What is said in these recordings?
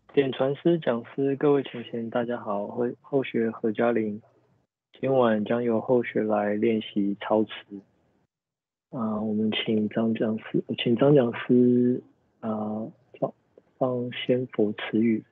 点传师讲师，各位请贤，大家好，后学何嘉玲，今晚将由后学来练习操词。我们请张讲师放先佛词语。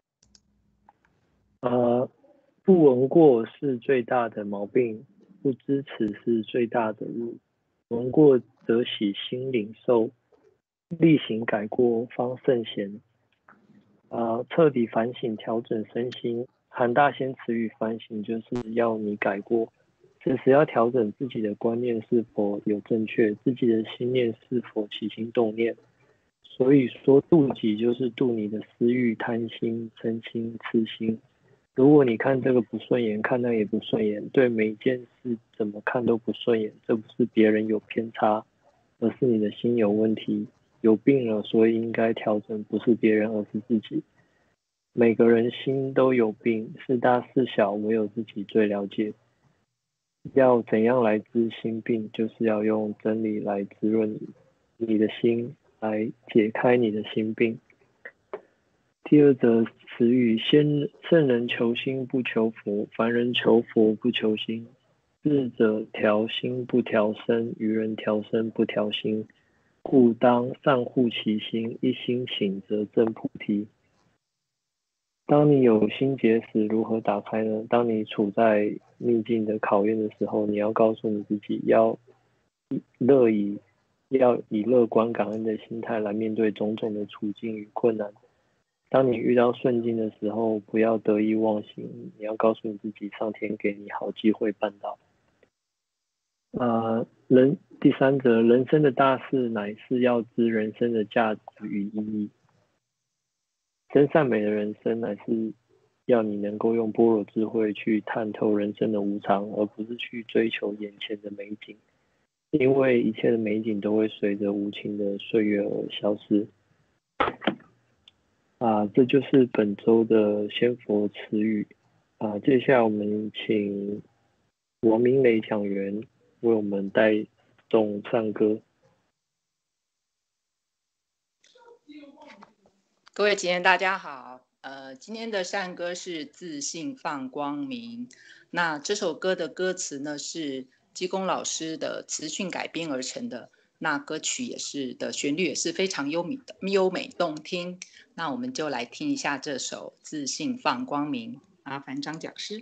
不闻过是最大的毛病，不知此是最大的误。闻过则喜心领受，力行改过方圣贤。彻底反省调整身心，韩大仙词语反省就是要你改过，此时要调整自己的观念是否有正确，自己的心念是否起心动念。所以说度己就是度你的私欲、贪心、嗔心、痴心。如果你看这个不顺眼，看那个也不顺眼，对每一件事怎么看都不顺眼，这不是别人有偏差，而是你的心有问题。有病了，所以应该调整，不是别人，而是自己。每个人心都有病，是大是小，唯有自己最了解。要怎样来治心病，就是要用真理来滋润你的心，来解开你的心病。第二则词语，圣人求心不求佛，凡人求佛不求心。智者调心不调身，愚人调身不调心。故当善护其心，一心请则正菩提。当你有心结时，如何打开呢？当你处在逆境的考验的时候，你要告诉你自己，要以乐观感恩的心态来面对种种的处境与困难。当你遇到顺境的时候，不要得意忘形，你要告诉你自己，上天给你好机会办到。第三则，人生的大事乃是要知人生的价值与意义。真善美的人生乃是要你能够用般若智慧去探透人生的无常，而不是去追求眼前的美景，因为一切的美景都会随着无情的岁月而消失。这就是本周的仙佛词语。接下来我们请王明磊讲员为我们带动唱歌。 各位今天大家好，今天的善歌是自信放光明。那这首歌的歌词呢是基公老师的词训改编而成的，那歌曲的旋律也是非常优美动听。那我们就来听一下这首自信放光明，麻烦张讲师。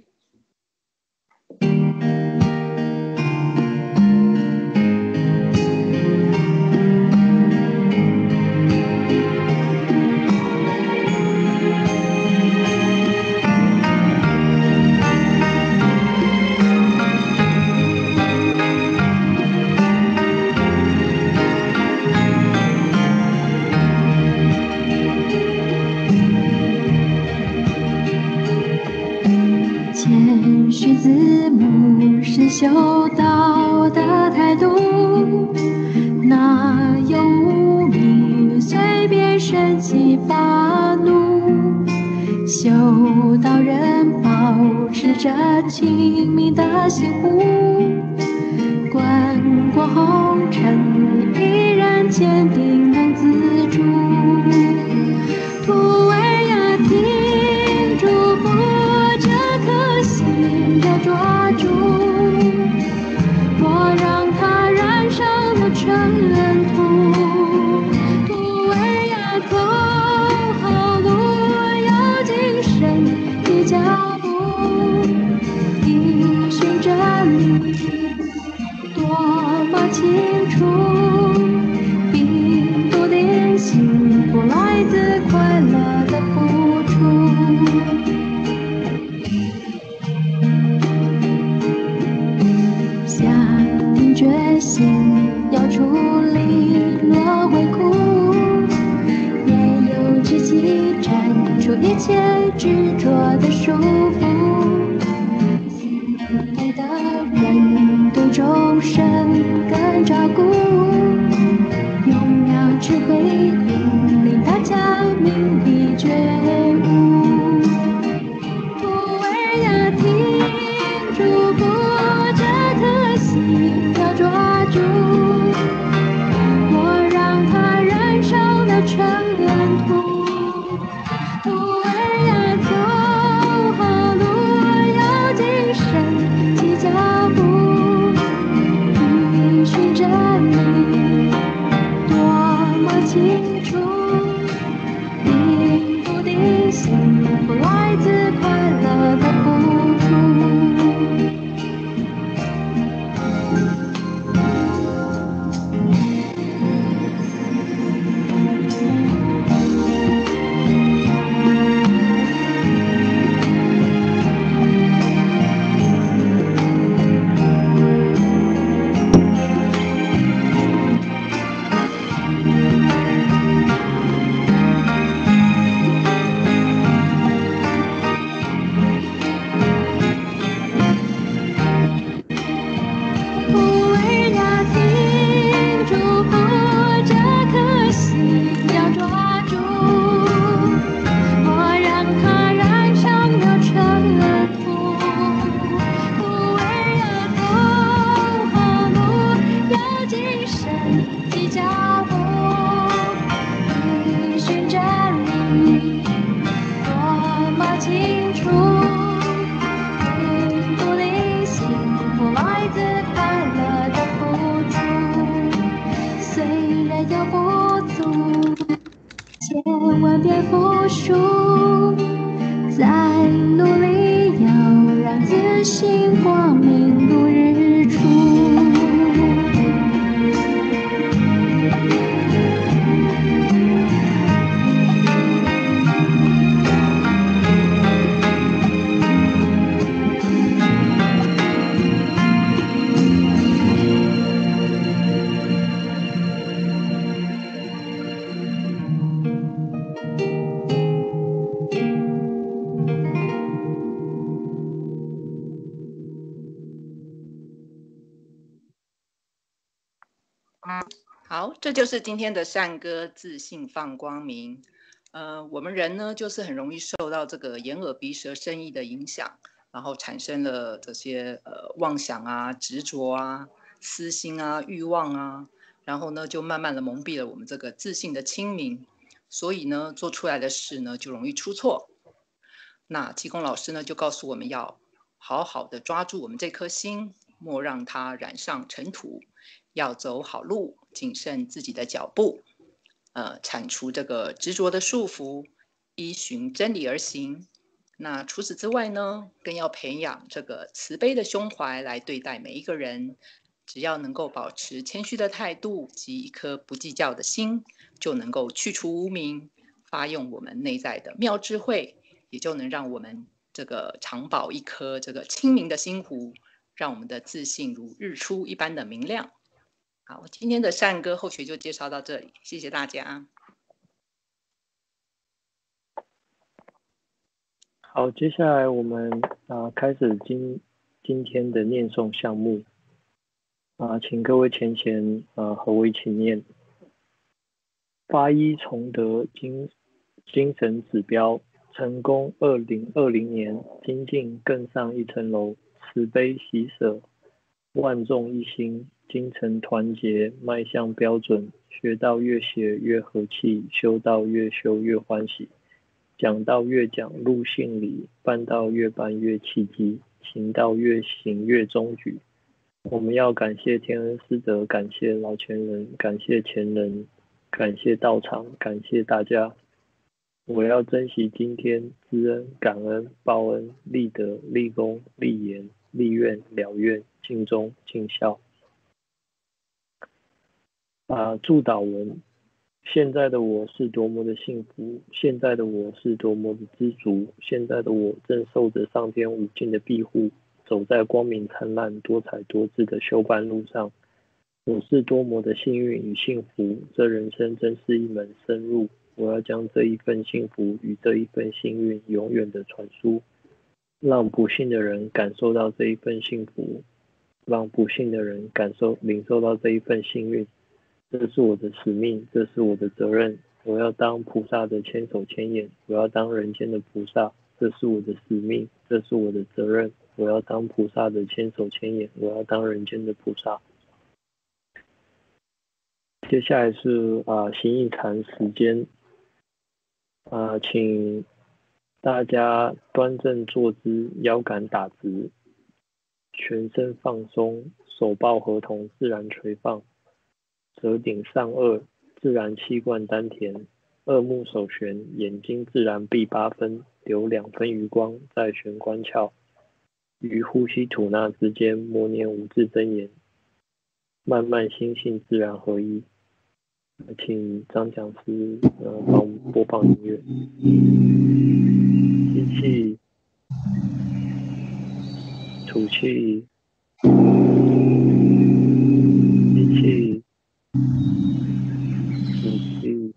谦虚自牧是修道的态度，哪有无名随便生气发怒？修道人保持着清明的心湖，滚过红尘依然坚定能自主。徒儿呀，听嘱咐，这颗心要抓住，莫让它染上了尘土。徒儿呀，走好路，要谨慎的脚步，依循真理，多么清楚，并笃定幸福来自快乐的付出。下定决心要处理若会苦，也有志气斩除一切执着的束缚。慈悲的人对众生更照顾，用妙智慧引领大家明理觉悟。徒儿呀，听嘱咐，这颗心要抓住，莫让它染上了尘土。徒处。幸福的幸福来自快乐的付出。千万别服输，再努力，要让自信光明如日出。 好，这就是今天的善歌，自信放光明。我们人呢，就是很容易受到这个眼耳鼻舌身意的影响，然后产生了这些妄想啊、执着啊、私心啊、欲望啊，然后呢，就慢慢的蒙蔽了我们这个自信的清明，所以呢，做出来的事呢，就容易出错。那济公老师呢，就告诉我们要好好的抓住我们这颗心，莫让它染上尘土，要走好路，谨慎自己的脚步，铲除这个执着的束缚，依循真理而行。那除此之外呢，更要培养这个慈悲的胸怀来对待每一个人。只要能够保持谦虚的态度及一颗不计较的心，就能够去除无明，发用我们内在的妙智慧，也就能让我们这个常保一颗这个清明的心湖，让我们的自信如日出一般的明亮。好，今天的善歌后学就介绍到这里，谢谢大家。 好，接下来我们开始今天的念诵项目请各位前贤和我一起念：发一崇德精神指标，成功2020年精进更上一层楼，慈悲喜舍，万众一心，精诚团结，迈向标准，学道越学越和气，修道越修越欢喜，讲道越讲入信理，办道越办越契机，行道越行越中举。我们要感谢天恩师德，感谢老前人，感谢前人，感谢道场，感谢大家。我要珍惜今天，知恩、感恩、报恩、立德、立功、立言、立愿、了愿、尽忠、尽孝。祝祷文：现在的我是多么的幸福，现在的我是多么的知足，现在的我正受着上天无尽的庇护，走在光明灿烂、多彩多姿的修办路上。我是多么的幸运与幸福，这人生真是一门深入。我要将这一份幸福与这一份幸运永远的传输，让不幸的人感受到这一份幸福，让不幸的人领受到这一份幸运。这是我的使命，这是我的责任。我要当菩萨的千手千眼，我要当人间的菩萨。这是我的使命，这是我的责任。我要当菩萨的千手千眼，我要当人间的菩萨。接下来是行义禅时间，请大家端正坐姿，腰杆打直，全身放松，手抱合同自然垂放，舌顶上颚， 自然气贯丹田，二目手旋，眼睛自然闭8分，留2分余光，再旋关窍，于呼吸吐纳之间默念5字真言，慢慢心性自然合一。请张讲师帮我们播放音乐。吸气，吐气，吸气，吐气。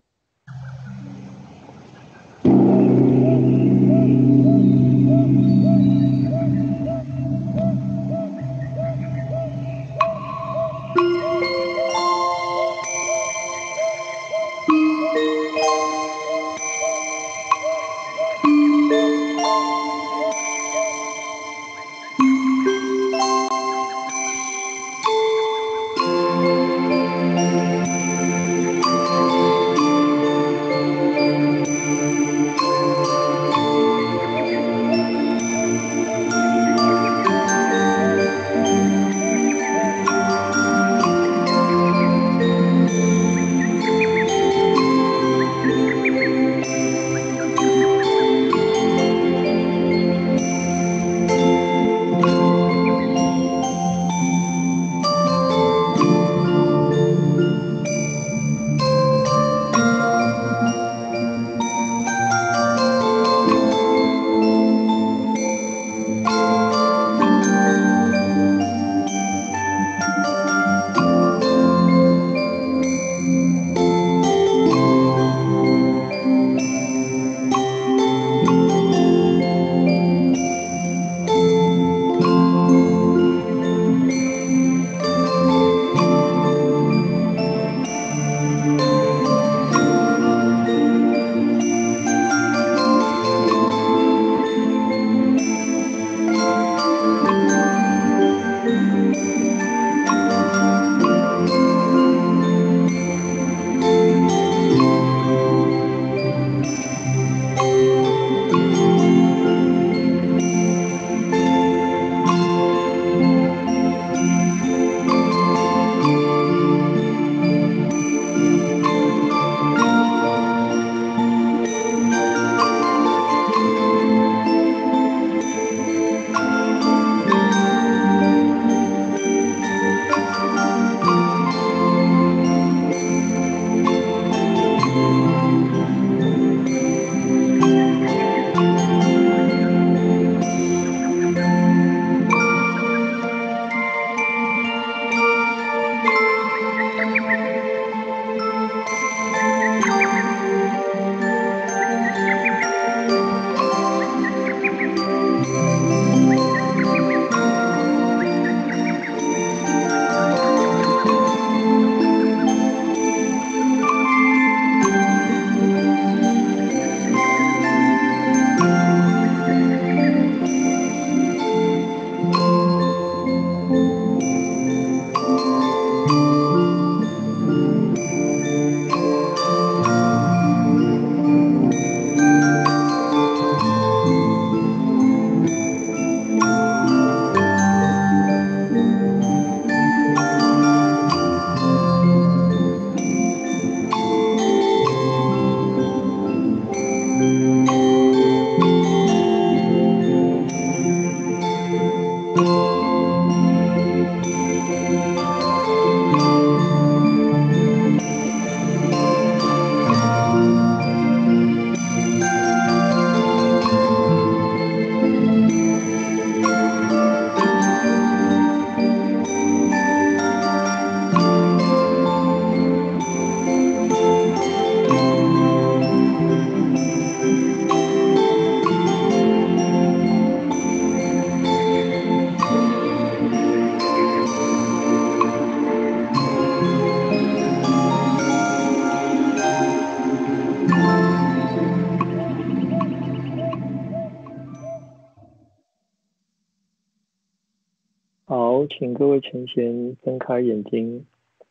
好，请各位前贤睁开眼睛。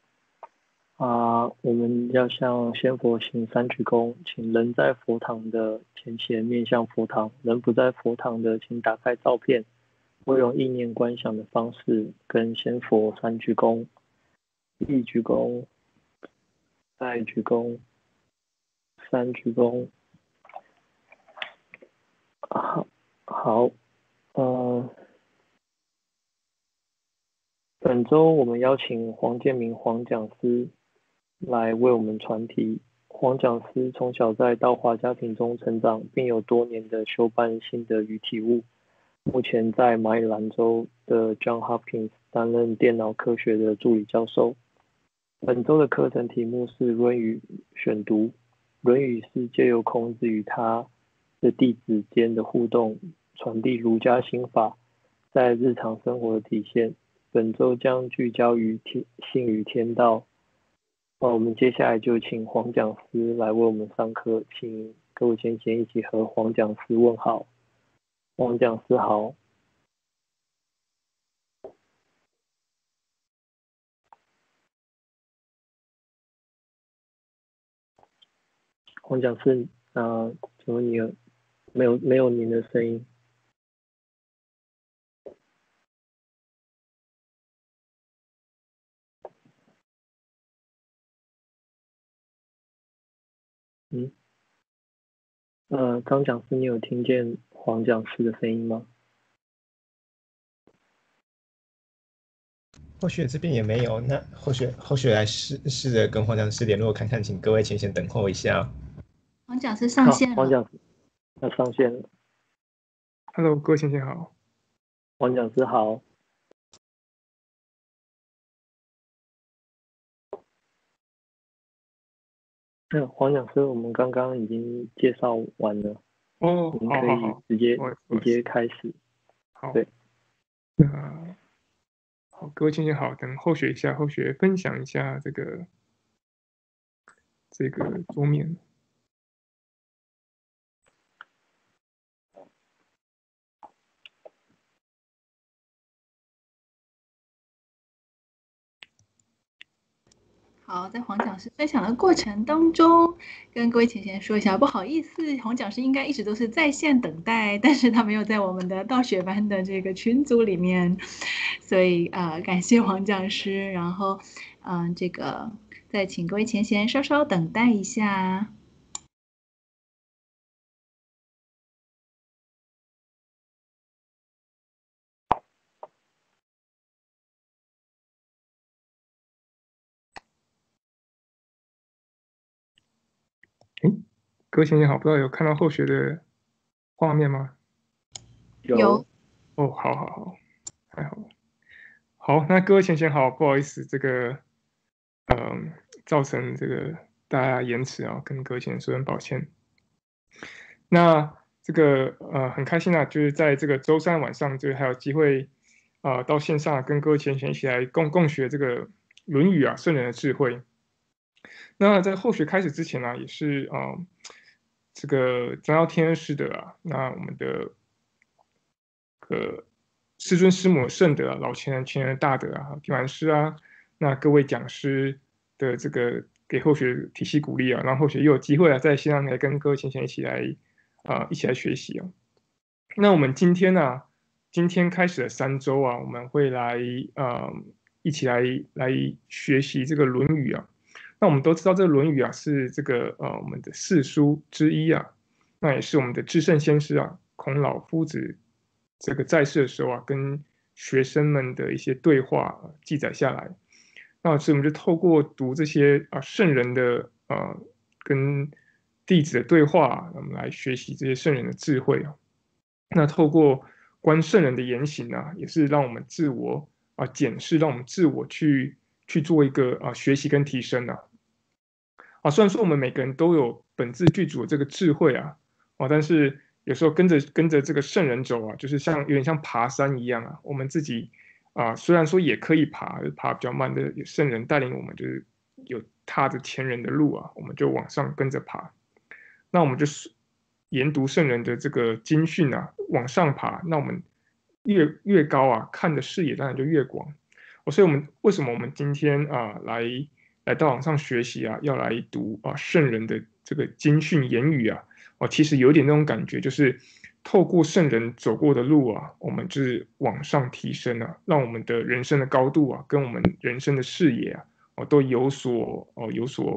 我们要向仙佛行3鞠躬，请人在佛堂的前贤面向佛堂，人不在佛堂的，请打开照片，我用意念观想的方式跟仙佛3鞠躬。1鞠躬， 2鞠躬，3鞠躬。好，本周我们邀请黄建明黄讲师来为我们传题。黄讲师从小在道华家庭中成长，并有多年的修办心得与体悟。目前在马里兰州的 Johns Hopkins 担任电脑科学的助理教授。本周的课程题目是《论语》选读。《论语》是借由孔子与他的弟子间的互动，传递儒家心法在日常生活的体现。本周将聚焦于信与天道。我们接下来就请黄讲师来为我们上课，请各位先一起和黄讲师问好。黄讲师好。黄讲师，请问你没有您的声音？张讲师，你有听见黄讲师的声音吗？ 或许这边也没有，那或许来试着跟黄讲师联络看看，请各位先等候一下。 黄讲师上线了。 黄讲师要上线了。 Hello， 各位先生好。 黄讲师好。黄讲师，我们刚刚已经介绍完了。 哦， 我们可以直接开始。 好。 对。 好，各位先生好，等后学一下，后学分享一下这个桌面。 好，在黄讲师分享的过程当中，跟各位先说一下，不好意思，黄讲师应该一直都是在线等待，但是他没有在我们的道学班的这个群组里面，所以感谢黄讲师，然后这个再请各位前贤稍稍等待一下。 各位先生好，不知道有看到后学的画面吗？ 有。 哦，好，太好了。好，那各位先生好，不好意思，这个造成这个大家延迟啊，跟各位先生说声抱歉。那这个很开心啊，就是在这个周三晚上，就还有机会到线上跟各位先生一起来共学这个《论语》啊，圣人的智慧。那在后学开始之前呢，也是这个张耀天师的啊，那我们的师尊师母圣德啊，老前人大德啊，听完师啊，那各位讲师的这个给后学体系鼓励啊，让后学又有机会啊，在线上来跟各位先生一起来学习啊。那我们今天开始的3周啊，我们会来一起来学习这个《论语》啊。那我们都知道，这个《论语》啊是这个我们的4书之一啊，那也是我们的至圣先师啊，孔老夫子这个在世的时候啊，跟学生们的一些对话记载下来。那所以我们就透过读这些圣人的跟弟子的对话，我们来学习这些圣人的智慧啊。那透过观圣人的言行啊，也是让我们自我检视，让我们自我去做一个学习跟提升啊。虽然说我们每个人都有本自具足的这个智慧啊，但是有时候跟着这个圣人走啊，就是有点像爬山一样啊。我们自己虽然说也可以爬比较慢的，有圣人带领我们，就是有踏着前人的路啊，我们就往上跟着爬。那我们就是研读圣人的这个经训啊，往上爬，那我们越高啊，看的视野当然就越广。所以为什么我们今天来到网上学习啊，要来读圣人的这个经训言语啊，其实有点那种感觉，就是透过圣人走过的路啊，我们就是往上提升啊，让我们的人生的高度啊，跟我们人生的视野啊，都有所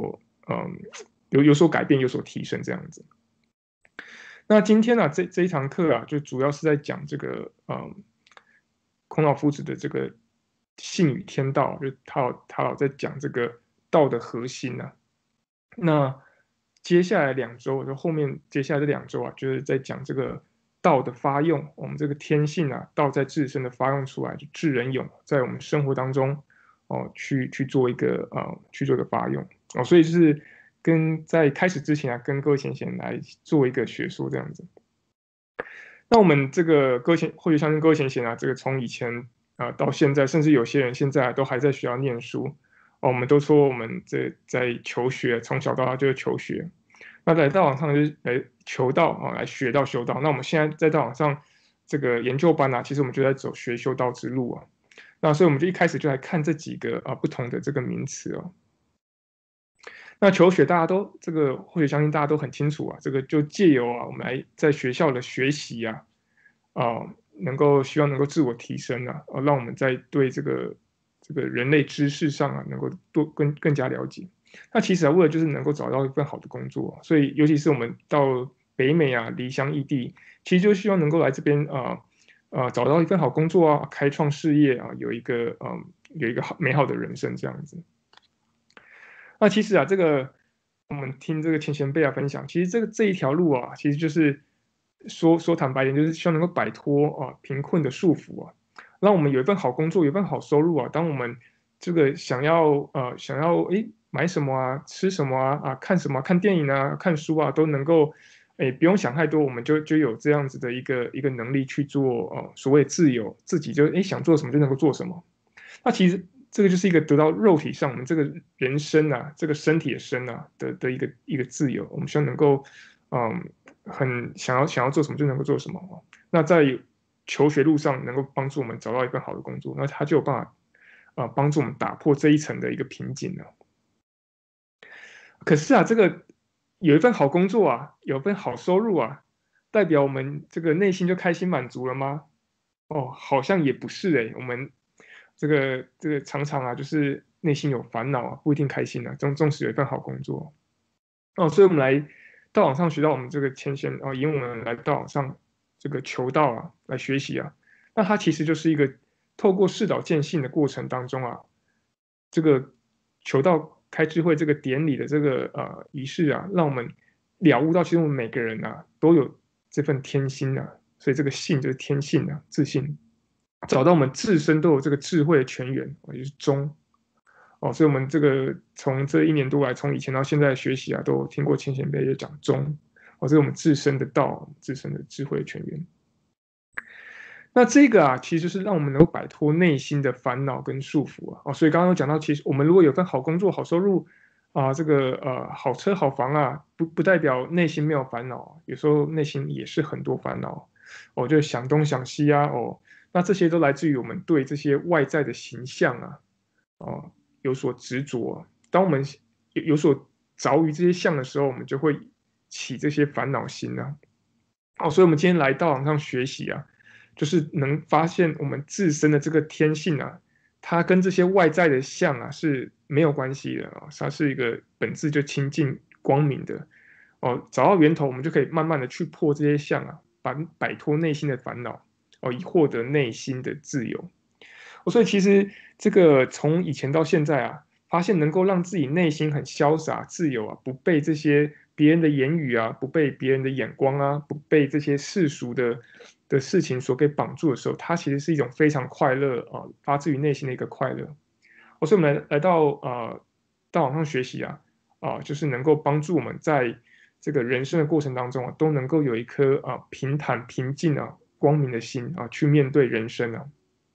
有所改变，有所提升这样子。那今天这一堂课就主要是在讲这个孔老夫子的这个性与天道，就他老在讲这个道的核心那接下来2周，就后面接下来这2周就是在讲这个道的发用，我们这个天性道在自身的发用出来，就智人勇在我们生活当中去做一个发用所以就是在开始之前跟各位浅显来做一个学说这样子。那我们这个或许相信各位浅显这个从以前到现在，甚至有些人现在都还在学校念书我们都说我们在求学，从小到大就是求学。那在道场上就是来求道来学道修道。那我们现在在道场上这个研究班其实我们就在走学修道之路那所以我们就一开始就来看这几个不同的这个名词那求学大家都这个或许相信大家都很清楚这个就借由我们来在学校的学习希望能够自我提升让我们在对这个人类知识上能够更加了解。那其实为了就是能够找到一份好的工作，所以尤其是我们到北美离乡异地，其实就希望能够来这边找到一份好工作开创事业有一个美好的人生这样子。那其实这个我们听这个前贤辈分享，其实这一条路其实就是说坦白点，就是希望能够摆脱贫困的束缚让我们有一份好工作，有一份好收入当我们这个想要买什么吃什么看什么看电影看书都能够不用想太多，我们就有这样子的一个能力去做所谓自由，自己就想做什么就能够做什么。那其实这个就是一个得到肉体上我们这个人生这个身体的身的一个自由，我们希望能够很想要做什么就能够做什么那在求学路上能够帮助我们找到一份好的工作，那他就有办法帮助我们打破这一层的一个瓶颈可是这个有一份好工作有一份好收入代表我们这个内心就开心满足了吗？好像也不是我们这个常常就是内心有烦恼不一定开心纵使有一份好工作所以我们来道场上学到我们这个前贤引我们来道场上这个求道来学习那它其实就是一个透过示导见性的过程当中这个求道开智慧这个典礼的这个仪式让我们了悟到其实我们每个人都有这份天心所以这个性就是天性自信，找到我们自身都有这个智慧的泉源就是中所以我们这个从这1年多来，从以前到现在的学习都有听过前贤辈也讲中这是我们自身的道，自身的智慧的泉源。那这个其实就是让我们能够摆脱内心的烦恼跟束缚所以刚刚有讲到，其实我们如果有份好工作、好收入这个好车好房不代表内心没有烦恼，有时候内心也是很多烦恼就想东想西那这些都来自于我们对这些外在的形象有所执着。当我们有所着于这些相的时候，我们就会起这些烦恼心所以我们今天来道场上学习就是能发现我们自身的这个天性它跟这些外在的相是没有关系的它是一个本质就清净光明的找到源头，我们就可以慢慢的去破这些相摆脱内心的烦恼以获得内心的自由所以其实这个从以前到现在发现能够让自己内心很潇洒自由不被这些别人的言语不被别人的眼光不被这些世俗的事情所给绑住的时候，它其实是一种非常快乐发自于内心的一个快乐所以我们来到道场上学习就是能够帮助我们在这个人生的过程当中都能够有一颗平坦平静光明的心去面对人生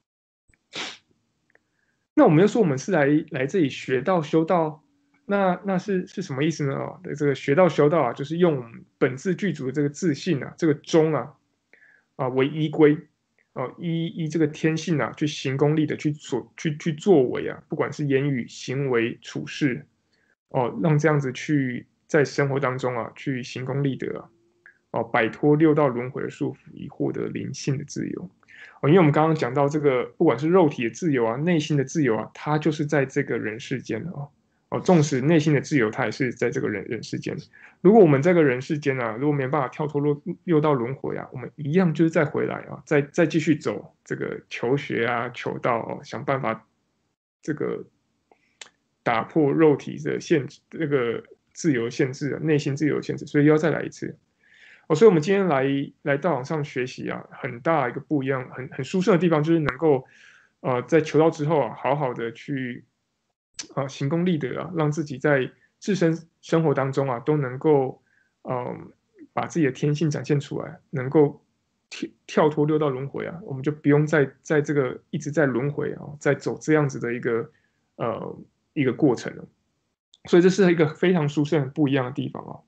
那我们又说我们是来这里学道修道，那是什么意思呢这个学道修道就是用我们本自具足的这个自信这个中为依归依这个天性去行功利的去作为不管是言语行为处事让这样子去在生活当中去行功利德摆脱6道轮回的束缚，以获得灵性的自由因为我们刚刚讲到这个不管是肉体的自由内心的自由它就是在这个人世间纵使内心的自由，它也是在这个人世间。如果我们这个人世间啊，如果没办法跳脱六道轮回啊，我们一样就是再回来啊，再继续走这个求学啊、求道想办法这个打破肉体的限制，这个自由限制啊，内心自由限制，所以要再来一次。所以我们今天来道场上学习啊，很大一个不一样，很殊胜的地方就是能够在求道之后啊，好好的去行功立德啊，让自己在自身生活当中啊，都能够把自己的天性展现出来，能够跳脱六道轮回啊，我们就不用在这个一直在轮回啊，在走这样子的一个过程了。所以这是一个非常殊胜、很不一样的地方啊。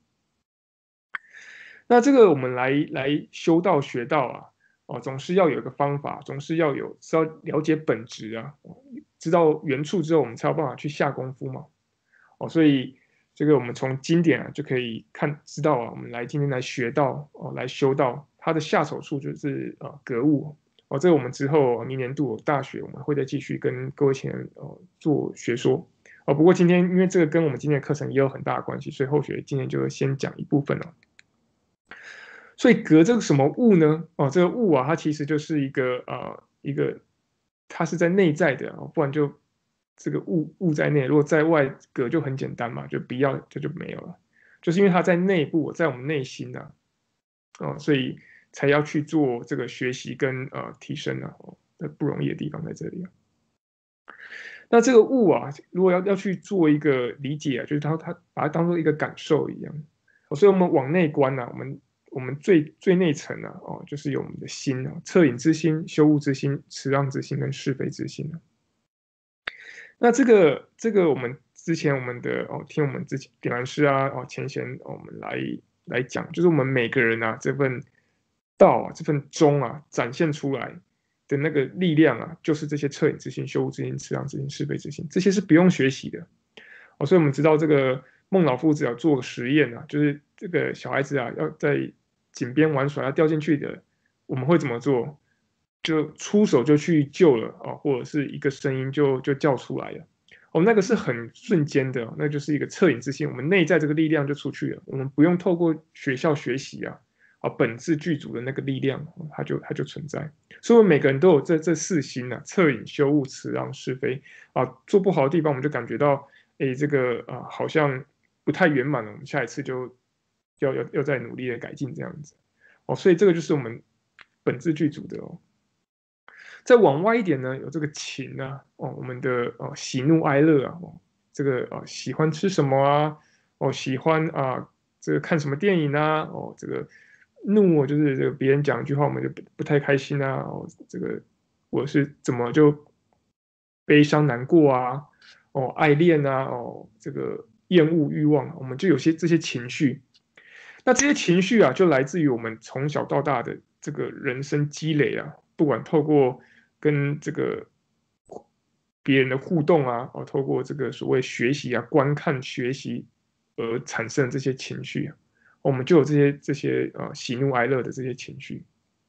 那这个我们来修道学道啊，总是要有一个方法，总是要了解本质啊，知道原处之后，我们才有办法去下功夫嘛。所以这个我们从经典啊就可以知道啊，我们今天来学道来修道，它的下手处就是格物这个我们之后明年度大学我们会再继续跟各位前人做学说不过今天因为这个跟我们今天的课程也有很大的关系，所以后学今天就先讲一部分了。所以格这个什么物呢？这个物啊，它其实就是一个它是在内在的不然就这个物在内，如果在外格就很简单嘛，就不要就没有了。就是因为它在内部，在我们内心所以才要去做这个学习跟提升不容易的地方在这里那这个物啊，如果要去做一个理解就是它把它当做一个感受一样所以我们往内观我们最内层就是有我们的心恻隐之心、羞恶之心、慈让之心跟是非之心那这个我们之前我们的听我们之前点燃师前贤我们来讲，就是我们每个人这份道这份宗展现出来的那个力量就是这些恻隐之心、羞恶之心、慈让之心、是非之心，这些是不用学习的所以我们知道这个孟老夫子做个实验就是这个小孩子要在井边玩耍要掉进去的，我们会怎么做？就出手就去救了或者是一个声音就叫出来了那个是很瞬间的那就是一个恻隐之心，我们内在这个力量就出去了，我们不用透过学校学习本质具足的那个力量它就存在。所以我们每个人都有这四心恻隐、羞恶、慈让、是非做不好的地方我们就感觉到这个好像不太圆满了，我们下一次就要再努力的改进这样子所以这个就是我们本质具足的再往外一点呢，有这个情我们的喜怒哀乐这个喜欢吃什么喜欢这个看什么电影这个怒就是这个别人讲一句话我们就不太开心这个我是怎么就悲伤难过爱恋这个厌恶欲望，我们就有这些情绪。那这些情绪就来自于我们从小到大的这个人生积累不管透过跟这个别人的互动透过这个所谓学习观看学习而产生的这些情绪我们就有这些喜怒哀乐的这些情绪。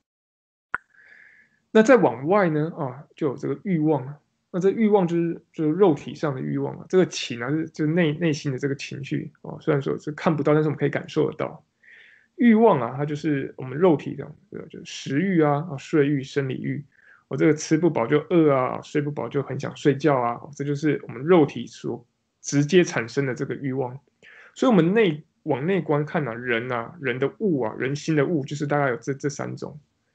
那再往外呢就有这个欲望那这欲望就是肉体上的欲望这个情就是内心的这个情绪虽然说是看不到，但是我们可以感受得到。欲望它就是我们肉体的就是食欲睡欲、生理欲这个吃不饱就饿睡不饱就很想睡觉这就是我们肉体所直接产生的这个欲望。所以我们往内观看人的物人心的物就是大概有这三种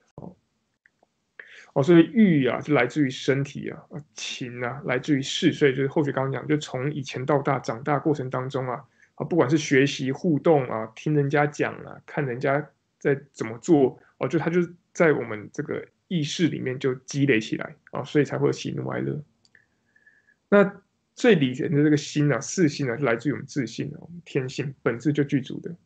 所以欲就来自于身体情来自于事，所以就是后学刚刚讲，就从以前到大长大过程当中不管是学习互动听人家讲看人家在怎么做就它就在我们这个意识里面就积累起来所以才会有喜怒哀乐。那最里层的这个心四心就来自于我们自信我们天性本质就具足的。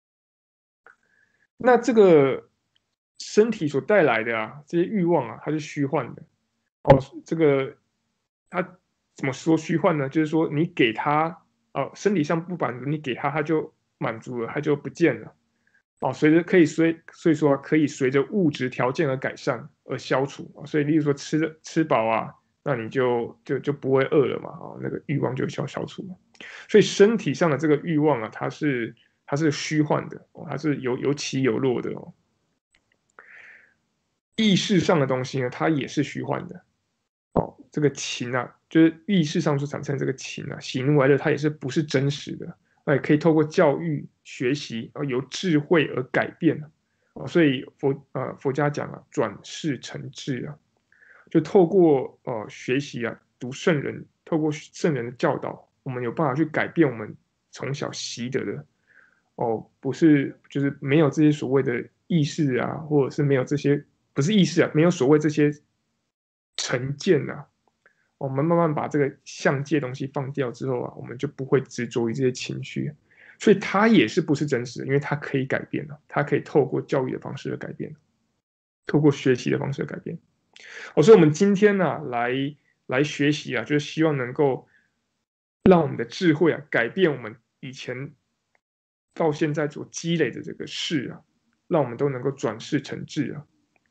那这个身体所带来的这些欲望它是虚幻的这个它怎么说虚幻呢？就是说你给它身体上不满足，你给它就满足了，它就不见了所以说可以随着物质条件而改善而消除所以例如说吃饱那你就不会饿了嘛那个欲望就消除了所以身体上的这个欲望啊，它是虚幻的哦，它是有起有落的哦。意识上的东西呢，它也是虚幻的哦。这个情啊，就是意识上所产生的这个情啊，喜怒哀乐，它也是不是真实的，可以透过教育学习，由智慧而改变哦。所以佛家讲啊，转世成智啊，就透过学习啊，读圣人，透过圣人的教导，我们有办法去改变我们从小习得的哦，不是就是没有这些所谓的意识啊，或者是没有这些不是意识啊，没有所谓这些成见啊，我们慢慢把这个相界东西放掉之后啊，我们就不会执着于这些情绪，所以它也是不是真实的，因为它可以改变的，它可以透过教育的方式而改变，透过学习的方式而改变。所以我们今天呢，来学习啊，就是希望能够让我们的智慧啊，改变我们以前到现在所积累的这个事啊，让我们都能够转世成智啊。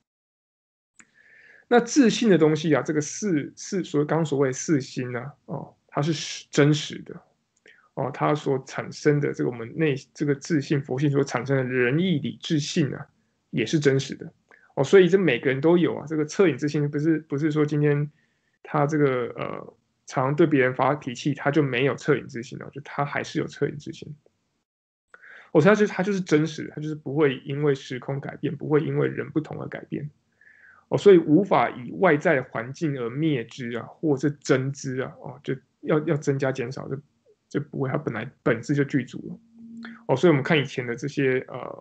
那自信的东西啊，这个刚所谓四心啊，它是真实的哦，它所产生的这个我们这个自信佛性所产生的仁义礼智信啊，也是真实的哦，所以这每个人都有啊。这个恻隐之心不是说今天他这个常对别人发脾气，他就没有恻隐之心了，就他还是有恻隐之心。所以他就是真实的，他就是不会因为时空改变，不会因为人不同而改变。所以无法以外在环境而灭之啊，或者是增之啊，就要增加减少，就不会，它本来本质就具足了。所以我们看以前的这些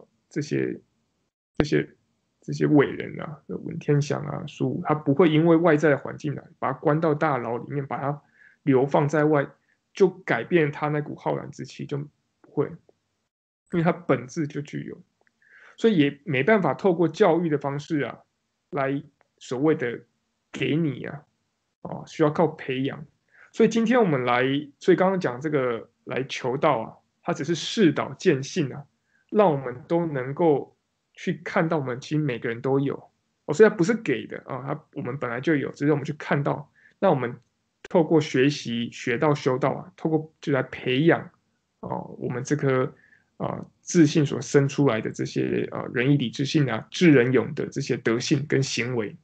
伟人啊，文天祥啊、苏武，他不会因为外在的环境啊，把他关到大牢里面，把他流放在外，就改变他那股浩然之气，就不会，因为他本质就具有，所以也没办法透过教育的方式啊。来所谓的给你啊，需要靠培养。所以今天我们所以刚刚讲这个来求道啊，它只是示导见性啊，让我们都能够去看到我们其实每个人都有。所以它不是给的啊，我们本来就有，只是我们去看到。那我们透过学习学道修道啊，透过就来培养我们这颗自信所生出来的这些仁义礼智信啊、智仁勇的这些德性跟行为。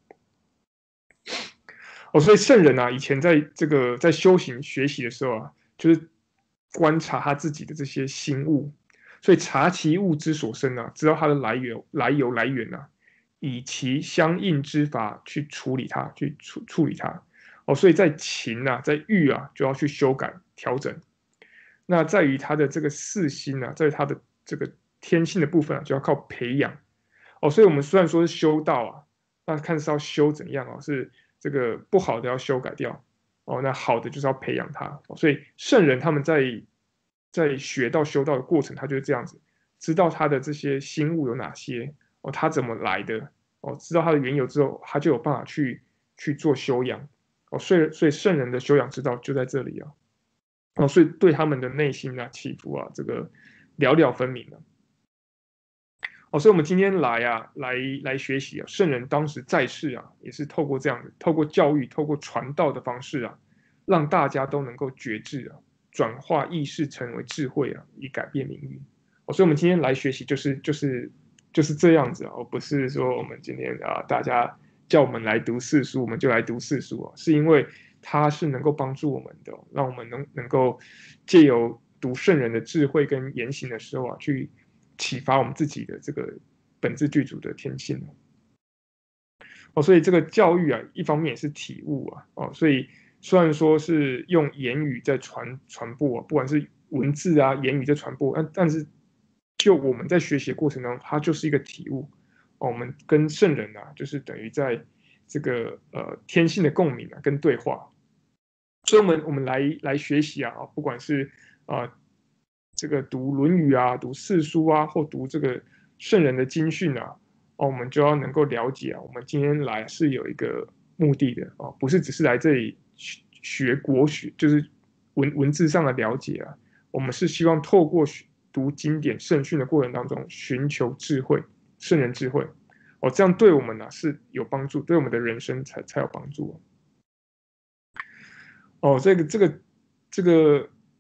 所以圣人啊，以前在修行学习的时候啊，就是观察他自己的这些心物，所以察其物之所生啊，知道它的来源啊，以其相应之法去处理它，去处理它。所以在情啊，在欲啊，就要去修改调整。那在于他的这个四心啊，在于他的这个天性的部分啊，就要靠培养。所以我们虽然说是修道啊，那看是要修怎样是这个不好的要修改掉那好的就是要培养它。所以圣人他们在学道修道的过程，他就是这样子，知道他的这些心物有哪些他怎么来的知道他的缘由之后，他就有办法去做修养所以圣人的修养之道就在这里啊。所以对他们的内心啊起伏啊，这个了了分明所以我们今天来学习圣人当时在世啊，也是透过这样的，透过教育、透过传道的方式啊，让大家都能够觉知转化意识成为智慧以改变命运所以我们今天来学习就是这样子不是说我们今天大家叫我们来读四书，我们就来读四书是因为它是能够帮助我们的，让我们能够借由读圣人的智慧跟言行的时候去启发我们自己的这个本质具足的天性所以这个教育一方面也是体悟所以虽然说是用言语在传播不管是文字言语在传播，但是就我们在学习的过程当中，它就是一个体悟我们跟圣人就是等于在这个天性的共鸣跟对话。所以我们来学习不管是这个读《论语》读四书或读这个圣人的经训我们就要能够了解我们今天来是有一个目的的不是只是来这里学国学，就是文字上的了解我们是希望透过读经典圣训的过程当中，寻求智慧，圣人智慧这样对我们是有帮助，对我们的人生才有帮助这个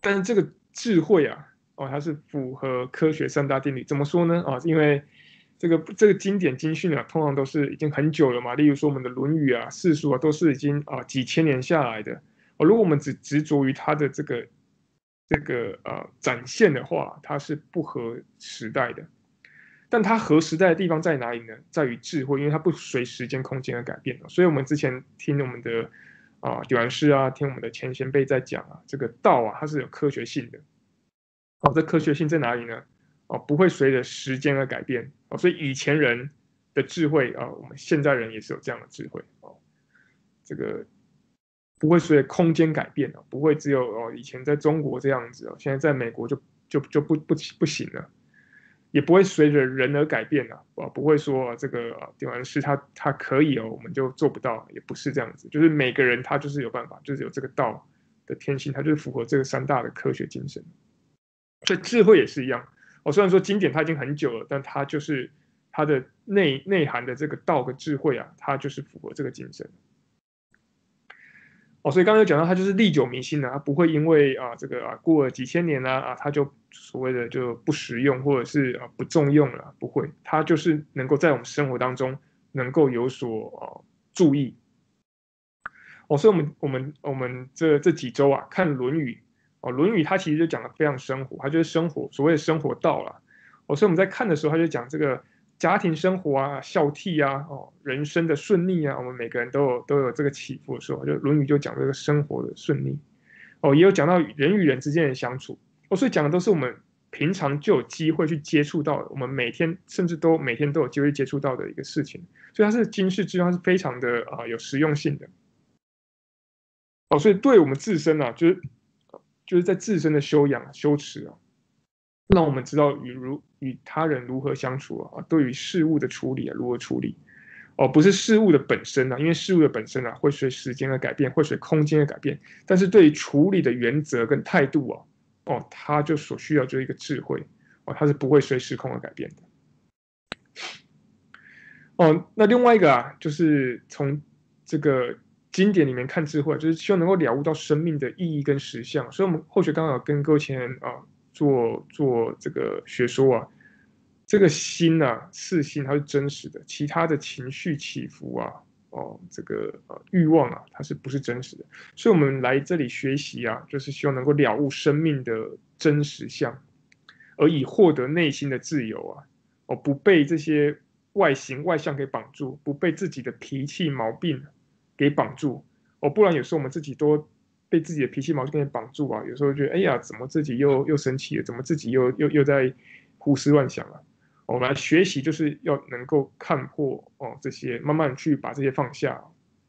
但是这个智慧啊，它是符合科学三大定律。怎么说呢？因为这个经典经训啊，通常都是已经很久了嘛。例如说我们的《论语》啊、《世书》啊，都是已经几千年下来的。如果我们只执着于它的这个展现的话，它是不合时代的。但它合时代的地方在哪里呢？在于智慧，因为它不随时间空间而改变。所以我们之前听我们的九安师啊，听我们的前先辈在讲啊，这个道啊，它是有科学性的。这科学性在哪里呢？不会随着时间而改变。所以以前人的智慧我们现在人也是有这样的智慧。这个不会随着空间改变，不会只有以前在中国这样子，现在在美国就不行了。也不会随着人而改变不会说这个点完师他可以我们就做不到，也不是这样子。就是每个人他就是有办法，就是有这个道的天性，他就是符合这个三大的科学精神。所以智慧也是一样。虽然说经典它已经很久了，但它就是它的内涵的这个道和智慧它就是符合这个精神。所以刚刚有讲到，它就是历久弥新的，它不会因为这个过了几千年它就所谓的就不实用或者是不重用了，不会，它就是能够在我们生活当中能够有所注意。所以我们这几周看《论语》《论语》它其实就讲的非常生活，它就是生活所谓的生活道了。所以我们在看的时候，它就讲这个家庭生活孝悌人生的顺利我们每个人都有这个起伏的时候，就《论语》就讲这个生活的顺利也有讲到人与人之间的相处所以讲的都是我们平常就有机会去接触到的，我们每天甚至每天都有机会接触到的一个事情，所以它是经世之用，它是非常的有实用性的所以对我们自身就是在自身的修养修持让我们知道与他人如何相处对于事物的处理如何处理不是事物的本身因为事物的本身会随时间而改变，会随空间而改变，但是对于处理的原则跟态度它就所需要就是一个智慧它是不会随时空而改变的那另外一个就是从这个经典里面看智慧，就是希望能够了悟到生命的意义跟实相。所以我们后学刚好跟各位前人做这个学说这个心是心，它是真实的，其他的情绪起伏这个欲望它是不是真实的？所以我们来这里学习就是希望能够了悟生命的真实相，而以获得内心的自由不被这些外相给绑住，不被自己的脾气毛病给绑住不然有时候我们自己都被自己的脾气毛病给绑住有时候觉得哎呀，怎么自己又生气了，怎么自己又在胡思乱想了我们来学习就是要能够看破这些，慢慢去把这些放下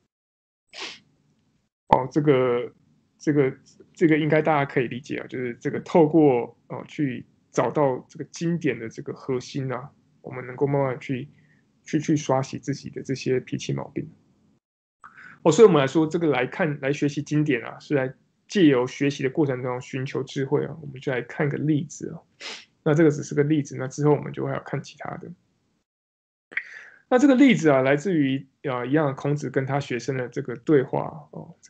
这个应该大家可以理解就是这个透过去找到这个经典的这个核心我们能够慢慢去刷洗自己的这些脾气毛病所以我们来说这个来学习经典是来借由学习的过程中寻求智慧我们就来看个例子那这个只是个例子，那之后我们就会要看其他的。那这个例子来自于一样的孔子跟他学生的这个对话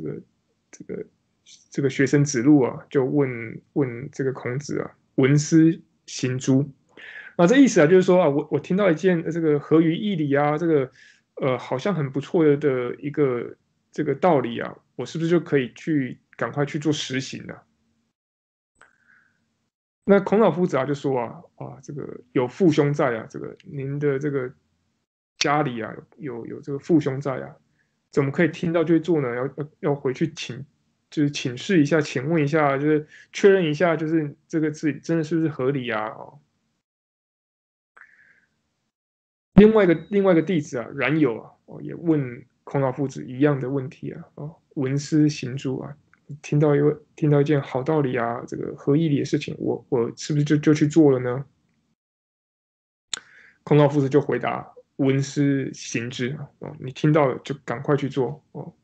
这个学生子路就问这个孔子闻思行诸这意思就是说我听到一件这个合于义理这个好像很不错的一个这个道理我是不是就可以赶快去做实行呢？那孔老夫子就说这个有父兄在这个您的这个家里有这个父兄在怎么可以听到就做呢？要回去就是请示一下，请问一下，就是确认一下，就是这个字真的是不是合理另外一个弟子冉有也问孔老夫子一样的问题闻思行诸听到一件好道理这个合义理的事情，我是不是就去做了呢？孔老夫子就回答：闻思行之你听到了就赶快去做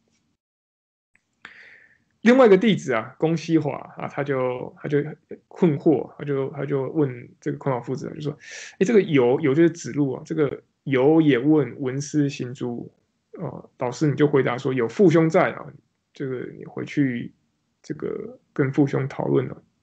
另外一个弟子公西华他就困惑，他就问这个孔老夫子就说：这个有就是子路这个有也问闻思行诸导师你就回答说有父兄在这个你回去这个跟父兄讨论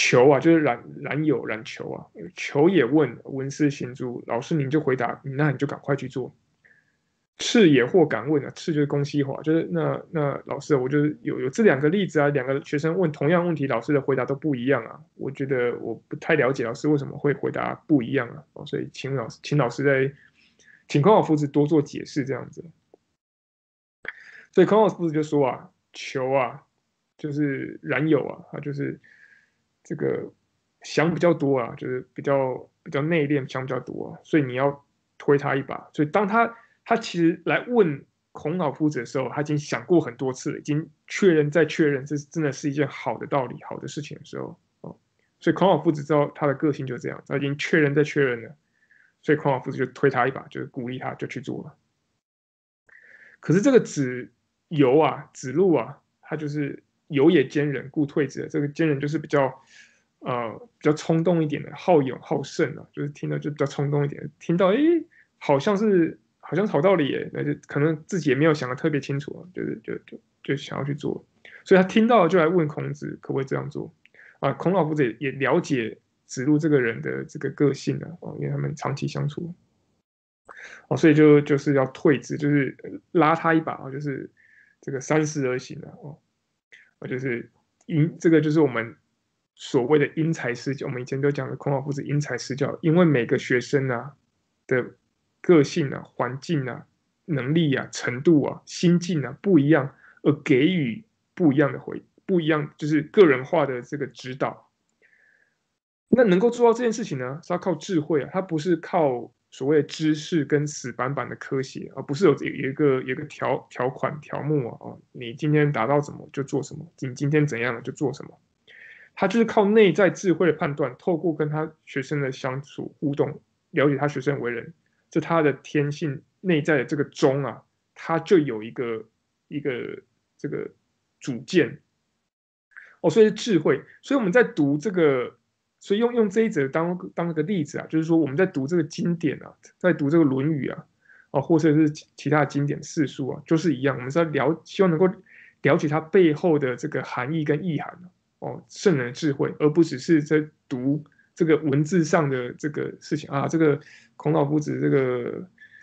求啊，就是冉有冉求啊，求也问，闻思行诸，老师您就回答，那你就赶快去做。赤也或敢问啊，赤就是公西华，就是那老师，我就是有这两个例子啊，两个学生问同样问题，老师的回答都不一样啊，我觉得我不太了解老师为什么会回答不一样啊，所以请老师请孔老夫子多做解释这样子。所以孔老夫子就说啊，求啊，就是冉有啊，他就是这个想比较多啊，就是比较内敛，想比较多啊，所以你要推他一把。所以当他其实来问孔老夫子的时候，他已经想过很多次了，已经确认再确认，这真的是一件好的道理、好的事情的时候，所以孔老夫子知道他的个性就这样，他已经确认再确认了，所以孔老夫子就推他一把，就是鼓励他就去做了。可是这个子游啊，子路啊，他就是游也坚忍，故退之。这个坚忍就是比较冲动一点的，好勇好胜啊，就是听到就比较冲动一点，听到好像是好道理耶，那就可能自己也没有想得特别清楚啊，就想要去做，所以他听到就来问孔子可不可以这样做啊？孔老夫子也了解子路这个人的这个个性啊，因为他们长期相处。所以就是要退之，就是拉他一把啊，就是这个三思而行啊，就是这个就是我们所谓的因材施教。我们以前都讲的孔老夫子因材施教，因为每个学生啊的个性啊、环境啊、能力啊、程度啊、心境啊不一样，而给予不一样就是个人化的这个指导。那能够做到这件事情呢，是要靠智慧啊，它不是靠所谓的知识跟死板板的科学，而不是有一个条款条目啊，你今天达到什么就做什么，你今天怎样了就做什么，他就是靠内在智慧的判断，透过跟他学生的相处互动，了解他学生为人，这他的天性内在的这个中啊，他就有一个这个主见所以是智慧，所以我们在读这个。所以用这一则当个例子啊，就是说我们在读这个经典啊，在读这个《论语》啊，或者是其他的经典四书啊，就是一样，我们是要希望能够了解它背后的这个含义跟意涵圣人的智慧，而不只是在读这个文字上的这个事情啊。这个孔老夫子这个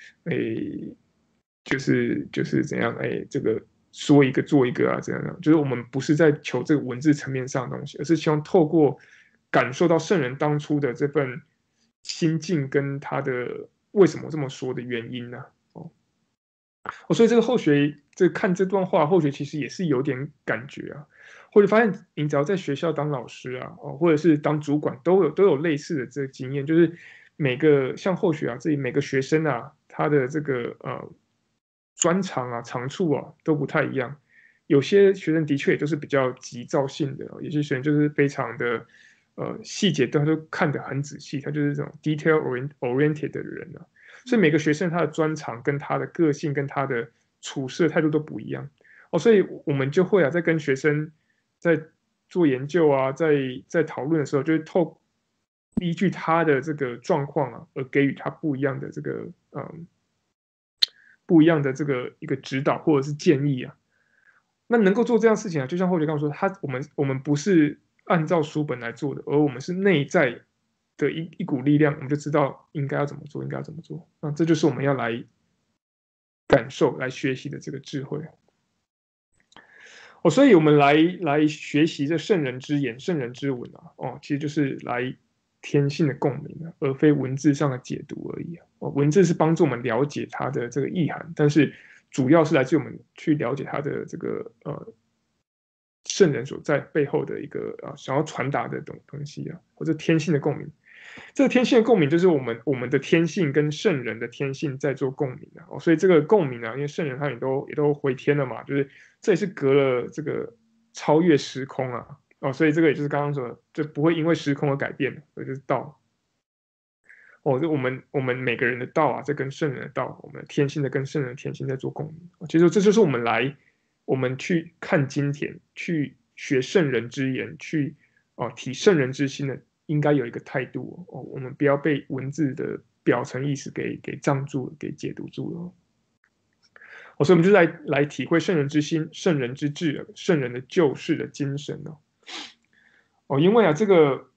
就是怎样这个说一个做一个啊，这样就是我们不是在求这个文字层面上的东西，而是希望透过感受到圣人当初的这份心境跟他的为什么这么说的原因呢？所以这个后学看这段话，后学其实也是有点感觉啊，或者发现你只要在学校当老师啊，或者是当主管，都有类似的这个经验，就是每个像后学啊，这里每个学生啊，他的这个专长啊、长处啊都不太一样。有些学生的确也就是比较急躁性的，有些学生就是非常的细节他都看得很仔细，他就是这种 detail oriented 的人啊。所以每个学生他的专长跟他的个性跟他的处事的态度都不一样所以我们就会在跟学生在做研究啊，在讨论的时候，就是依据他的这个状况啊，而给予他不一样的这个不一样的这个一个指导或者是建议啊。那能够做这样的事情啊，就像后学刚说，我们不是按照书本来做的，而我们是内在的一股力量，我们就知道应该要怎么做，应该要怎么做。那这就是我们要来感受、来学习的这个智慧。所以我们来学习这圣人之言、圣人之文啊，其实就是来天性的共鸣而非文字上的解读而已文字是帮助我们了解它的这个意涵，但是主要是来自于我们去了解它的这个圣人所在背后的一个想要传达的东西或者天性的共鸣。这个天性的共鸣就是我们的天性跟圣人的天性在做共鸣所以这个共鸣因为圣人他也都回天了嘛，就是这也是隔了这个超越时空所以这个也就是刚刚说的，就不会因为时空而改变，所以就是道就我们每个人的道在跟圣人的道，我们天性的跟圣人的天性在做共鸣其实这就是我们去看经典，去学圣人之言，去体圣人之心的应该有一个态度我们不要被文字的表层意思给障住了，给解读住了所以我们就来体会圣人之心、圣人之智、圣人的救世的精神因为啊，这个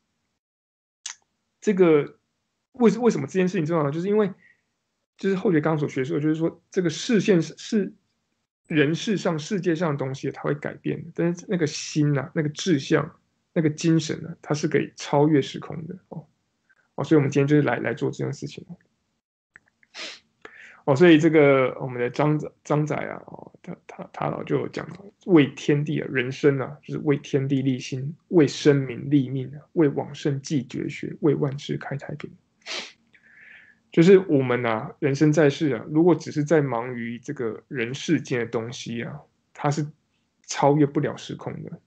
为什么这件事情重要呢？就是因为就是后学刚刚所学说，就是说这个视线是人世上世界上的东西，它会改变的，但是那个心啊，那个志向，那个精神呢，它是可以超越时空的所以我们今天就是来做这件事情所以这个我们的张载啊他老就有讲为天地人生啊，就是为天地立心，为生民立命啊，为往圣继绝学，为万世开太平。就是我们啊，人生在世啊，如果只是在忙于这个人世间的东西啊，它是超越不了时空的。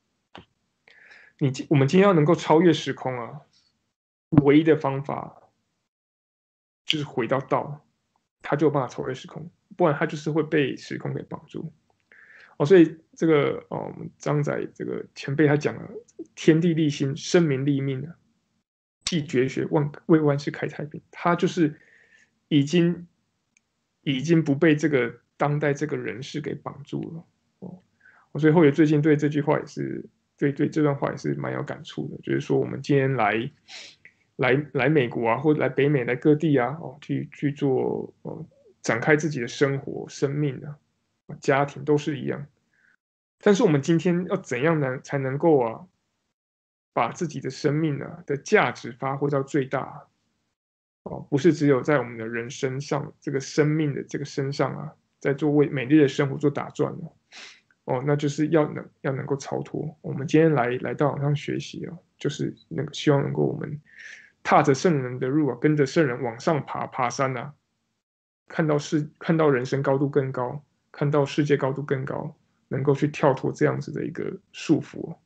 我们今天要能够超越时空啊，唯一的方法就是回到道，他就有办法超越时空，不然他就是会被时空给绑住。所以这个我们张载这个前辈他讲了，天地立心，生民立命啊，继绝学，为万世开太平。他就是已经不被这个当代这个人世给绑住了所以后学最近对这句话也是对这段话也是蛮有感触的，就是说我们今天来美国啊，或者来北美来各地啊去做展开自己的生活生命啊家庭都是一样，但是我们今天要怎样才能够把自己的生命的价值发挥到最大不是只有在我们的人身上这个生命的这个身上在做为美丽的生活做打转那就是要能够超脱。我们今天来到网上学习就是希望能够我们踏着圣人的路跟着圣人往上爬山看到人生高度更高，看到世界高度更高，能够去跳脱这样子的一个束缚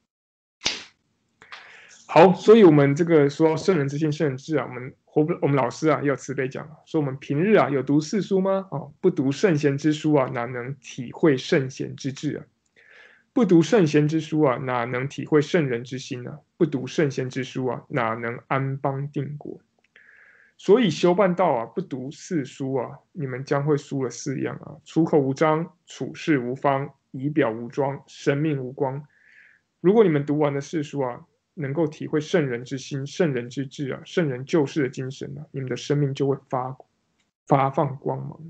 好，所以我们这个说到圣人之心圣人志我们老师也有慈悲讲说我们平日有读四书吗不读圣贤之书哪能体会圣贤之志不读圣贤之书哪能体会圣人之心不读圣贤之书哪能安邦定国。所以修办道不读四书你们将会输了4样出口无章，处事无方，仪表无装，生命无光。如果你们读完了四书能够体会圣人之心圣人之志圣人救世的精神你们的生命就会发放光芒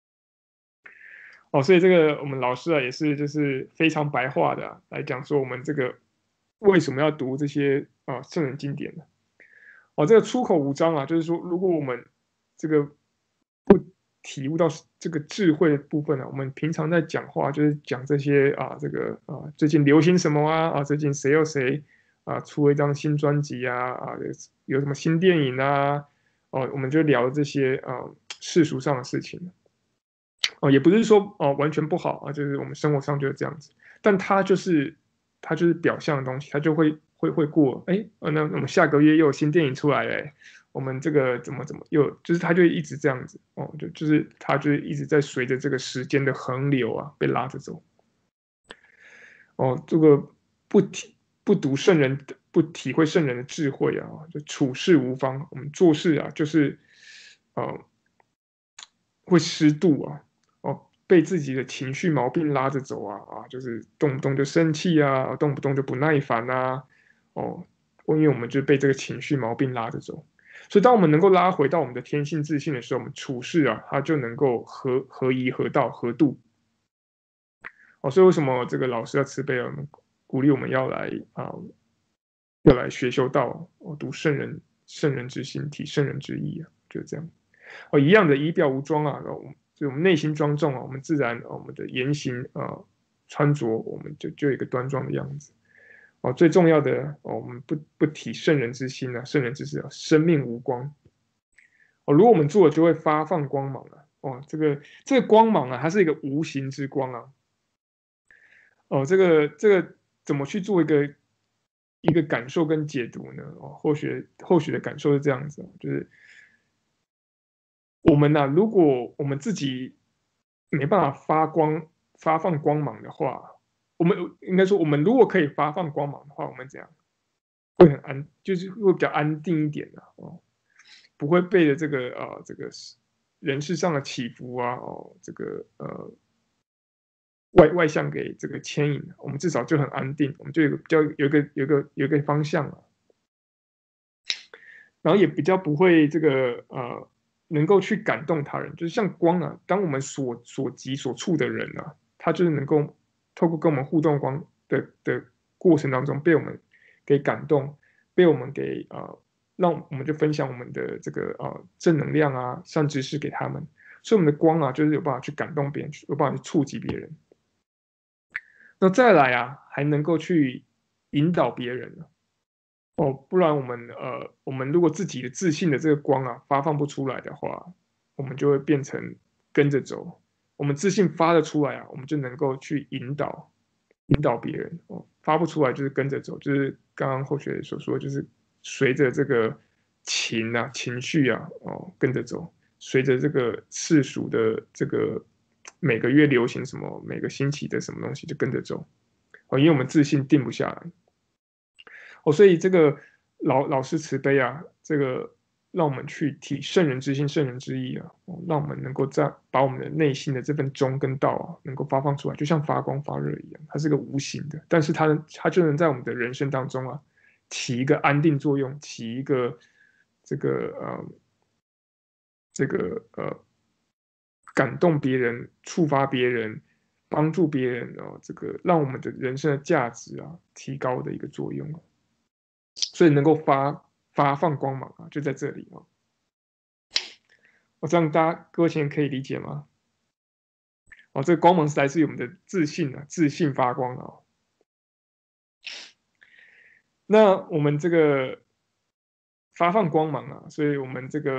所以这个我们老师也是就是非常白话的来讲说我们这个为什么要读这些圣人经典呢这个出口无章就是说如果我们这个不体悟到这个智慧的部分我们平常在讲话就是讲这些这个最近流行什么最近谁出了一张新专辑有什么新电影我们就聊这些世俗上的事情也不是说完全不好就是我们生活上就是这样子，但它就是表象的东西，它就会过那我们下个月又有新电影出来我们这个怎么又就是它就一直这样子就是它就一直在随着这个时间的横流被拉着走这个不读圣人不体会圣人的智慧就处事无方，我们做事就是会失度被自己的情绪毛病拉着走就是动不动就生气动不动就不耐烦因为我们就被这个情绪毛病拉着走，所以当我们能够拉回到我们的天性自信的时候，我们处事它就能够合宜合道合度所以为什么这个老师要慈悲鼓励我们要来学修道读圣人之心体圣人之意就这样一样的仪表无装所以我们内心庄重我们自然我们的言行穿着我们就有一个端庄的样子最重要的我们不体圣人之心圣人之志生命无光如果我们做了就会发放光芒这个光芒它是一个无形之光这个怎么去做一个感受跟解读呢后续的感受是这样子就是我们如果我们自己没办法发放光芒的话，我们应该说我们如果可以发放光芒的话，我们怎样会很就是会比较安定一点不会被这个人事上的起伏这个外向给这个牵引，我们至少就很安定，我们就有一个方向了，然后也比较不会这个能够去感动他人，就是像光啊，当我们所及所处的人啊，他就是能够透过跟我们互动光的过程当中被我们给感动，被我们给让我们就分享我们的这个正能量啊、善知识给他们，所以我们的光啊，就是有办法去感动别人，有办法去触及别人。那再来啊，还能够去引导别人不然我们如果自己的自信的这个光啊发放不出来的话，我们就会变成跟着走。我们自信发得出来啊，我们就能够去引导别人发不出来就是跟着走，就是刚刚后学所说，就是随着这个情绪啊跟着走，随着这个世俗的这个每个月流行什么，每个星期的什么东西就跟着走因为我们自信定不下来所以这个老师慈悲啊，这个让我们去体圣人之心、圣人之意啊让我们能够把我们的内心的这份忠跟道啊，能够发放出来，就像发光发热一样，它是个无形的，但是它就能在我们的人生当中啊，起一个安定作用，起一个感动别人、触发别人、帮助别人这个让我们的人生的价值啊提高的一个作用所以能够发放光芒就在这里这样各位前可以理解吗？这个光芒是来自于我们的自信自信发光那我们这个发放光芒所以我们的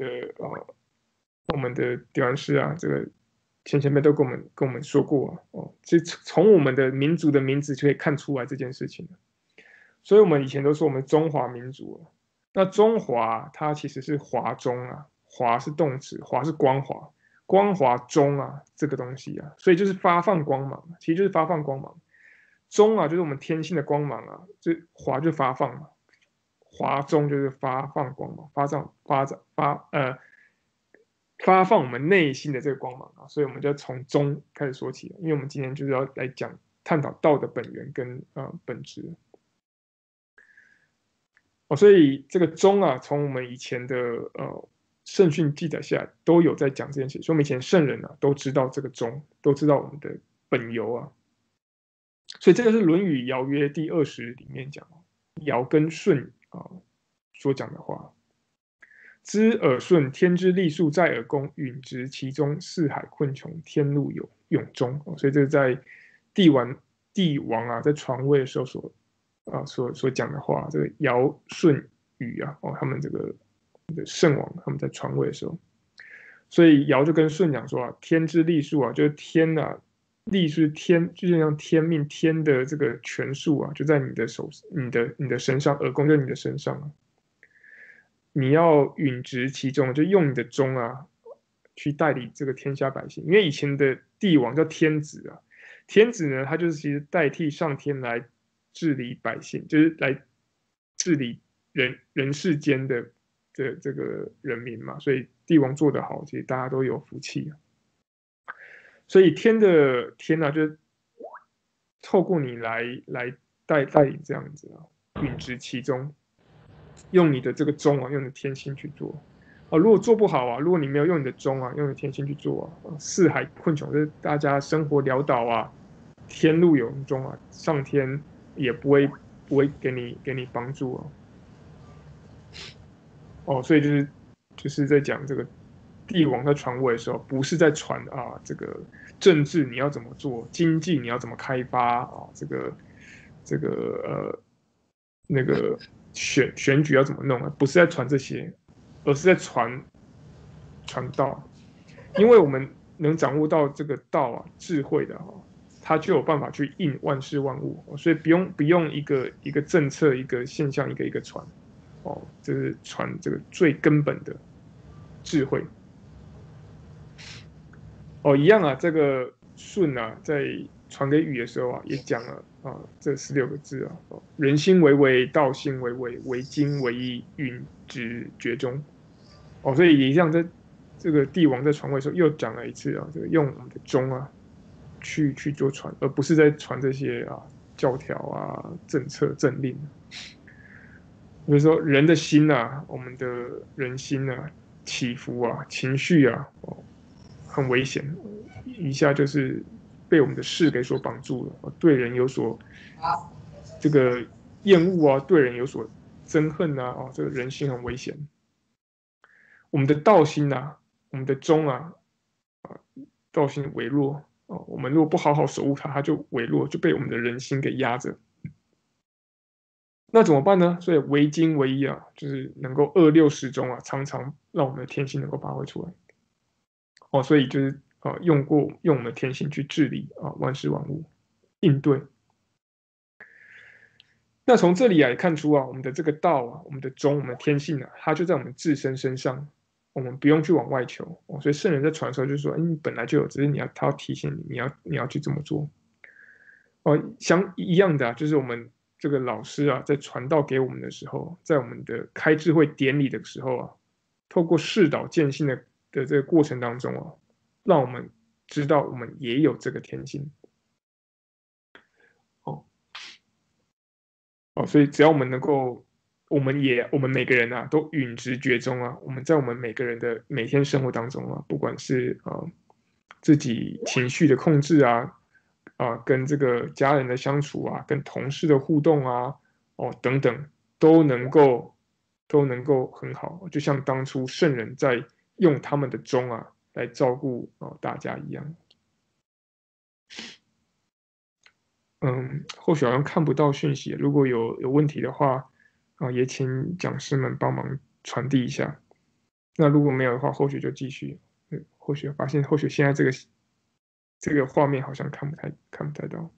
点完师这个前辈都跟我们说过其实从我们的民族的名字就可以看出来这件事情所以我们以前都说我们中华民族那中华它其实是华中华是动词，华是光华，光华中这个东西所以就是发放光芒，其实就是发放光芒。中就是我们天性的光芒就华就发放嘛，华中就是发放光芒，发放我们内心的这个光芒所以我们就从中开始说起因为我们今天就是要来探讨道的本源跟本质所以这个中从我们以前的圣训记载下来都有在讲这件事，所以我们以前圣人都知道这个中，都知道我们的本由所以这个是《论语尧曰》第20里面讲尧跟舜所讲的话。知耳顺，天之利数在耳躬，允直其中，四海困穷，天路永终所以这是在帝王在传位的时候所讲的话，这个尧舜禹他们这个圣王他们在传位的时候，所以尧就跟舜讲说天之利数就是天利是天，就像天命天的这个权术就在你的身上，耳躬在你的身上你要允直其中，就用你的忠去代理这个天下百姓。因为以前的帝王叫天子天子呢，他就是其实代替上天来治理百姓，就是来治理人世间的这个人民嘛。所以帝王做得好，其实大家都有福气所以天就透过你来带领这样子允直其中。用你的这个忠用你的天心去做如果做不好如果你没有用你的忠用你的天心去做四海困穷，就是大家生活潦倒天路永终上天也不会给你帮助所以就是在讲这个帝王在传位的时候，不是在传这个政治你要怎么做，经济你要怎么开发那个选举要怎么弄不是在传这些，而是在传道。因为我们能掌握到这个道智慧的它就有办法去应万事万物所以不用一个政策一个现象一个传这是传这个最根本的智慧一样这个舜在传给禹的时候也讲了这16个字人心为微，道心为微，为精为一，允直厥中所以也像在这个帝王在传位的时候又讲了一次这个用我们的忠去做传，而不是在传这些教条啊、政策、政令。比如说人的心啊，我们的人心啊起伏啊、情绪啊，很危险，一下就是被我们的事给所绑住了，对人有所这个厌恶啊，对人有所憎恨啊，这个人心很危险。我们的道心啊，我们的忠啊，道心微弱我们如果不好好守护它，它就微弱，就被我们的人心给压着。那怎么办呢？所以唯精唯一啊，就是能够2、6、10中啊，常常让我们的天性能够发挥出来。所以就是用我们的天性去治理万事万物，应对。那从这里也看出我们的这个道啊，我们的忠，我们的天性啊，它就在我们自身身上，我们不用去往外求。所以圣人在传的时候就说：“你本来就有，只是他要提醒你，你要去这么做。”像一样的就是我们这个老师啊，在传道给我们的时候，在我们的开智慧典礼的时候透过示导见性的这个过程当中让我们知道我们也有这个天性。所以只要我们能够，我们每个人都允直觉中我们在我们每个人的每天生活当中不管是自己情绪的控制跟这个家人的相处跟同事的互动等等，都能够很好，就像当初圣人在用他们的忠来照顾大家一样。或许好像看不到讯息，如果有问题的话也请讲师们帮忙传递一下。那如果没有的话，或许就继续。或许发现，或许现在这个画面好像看不太到。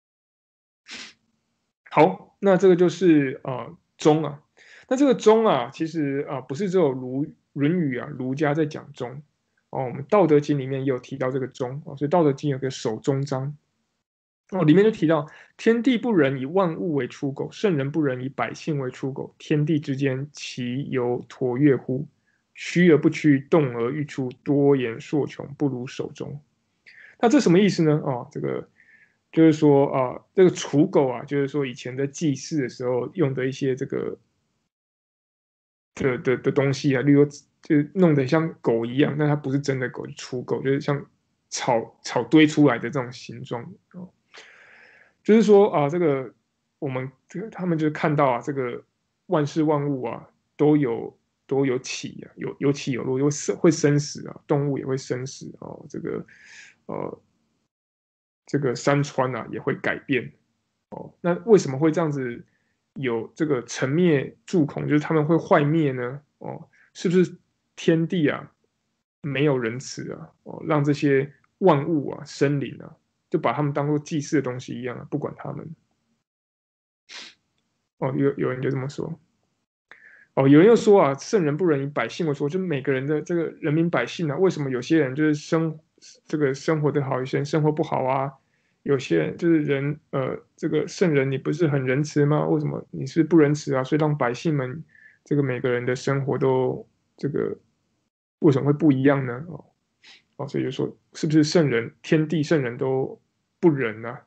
好，那这个就是忠那这个忠其实不是只有论语儒家在讲忠我们道德经里面也有提到这个忠所以道德经有个守忠章里面就提到天地不仁，以万物为刍狗；圣人不仁，以百姓为刍狗。天地之间，其犹橐越乎？虚而不屈，动而愈出，多言数穷，不如守忠。那这什么意思呢？这个就是说这个刍狗就是说以前的祭祀的时候用的一些这个的东西例如就弄得像狗一样，但它不是真的狗，刍狗就是像草堆出来的这种形状就是说这个我们他们就看到这个万事万物都有起有起有落，会生死动物也会生死这个山川也会改变那为什么会这样子有这个成灭诸孔，就是他们会坏灭呢是不是天地没有仁慈让这些万物生灵就把他们当作祭祀的东西一样不管他们有人就这么说有人又说圣人不仁，以百姓为刍，就每个人的这个人民百姓为什么有些人就是生活的好，有些人生活不好有些人就是人这个圣人你不是很仁慈吗？为什么你是不仁慈所以让百姓们这个每个人的生活都这个为什么会不一样呢？所以就说是不是天地圣人都不仁呢？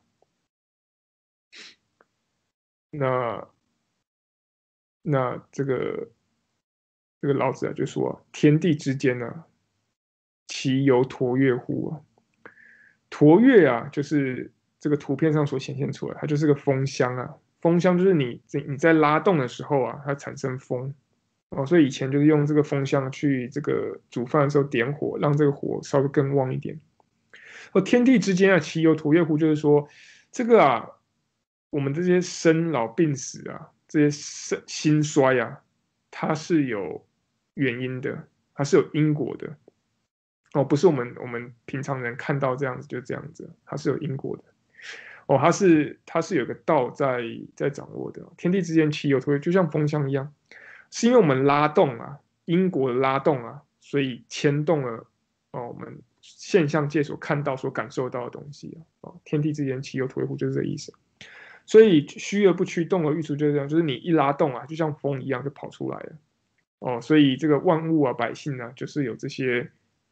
那这个老子就说天地之间其犹橐越乎橐越就是这个图片上所显现出来，它就是个风箱风箱就是你在拉动的时候它产生风所以以前就是用这个风箱去这个煮饭的时候点火，让这个火稍微更旺一点天地之间其犹橐越乎，就是说这个我们这些生老病死这些兴衰它是有原因的，它是有因果的不是我们平常人看到这样子就这样子，它是有因果的它是有个道在掌握的。天地之间其犹橐越，就像风箱一样，是因为我们拉动因果的拉动所以牵动了我们现象界所看到所感受到的东西天地之间其犹橐越乎，就是这个意思。所以虚而不屈，动而愈出，就是这样，就是你一拉动就像风一样就跑出来了所以这个万物百姓就是有这些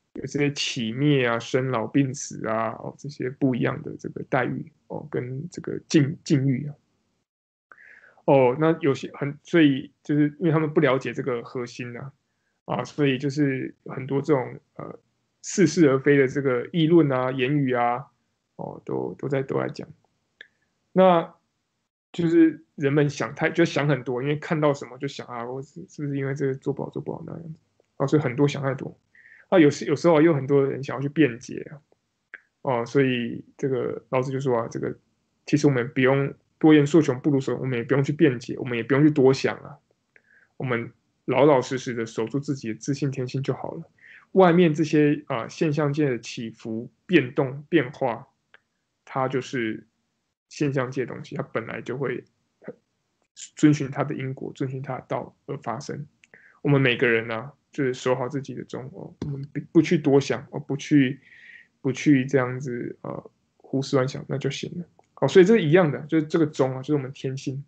有这些起灭啊、生老病死啊，这些不一样的这个待遇跟这个境遇啊。那有些所以就是因为他们不了解这个核心所以就是很多这种似是而非的这个议论啊、言语啊，都在讲。那就是人们想很多，因为看到什么就想我是不是因为这个做不好那样子所以很多想太多有时候又很多人想要去辩解所以这个老子就说这个其实我们不用多言数穷，不如说我们也不用去辩解，我们也不用去多想我们老老实实的守住自己的自信天性就好了。外面这些现象界的起伏、变动、变化，它就是现象界的东西，它本来就会遵循它的因果，遵循它的道而发生。我们每个人就是守好自己的中我们不去多想不去这样子胡思乱想，那就行了所以这是一样的，就是这个中就是我们天性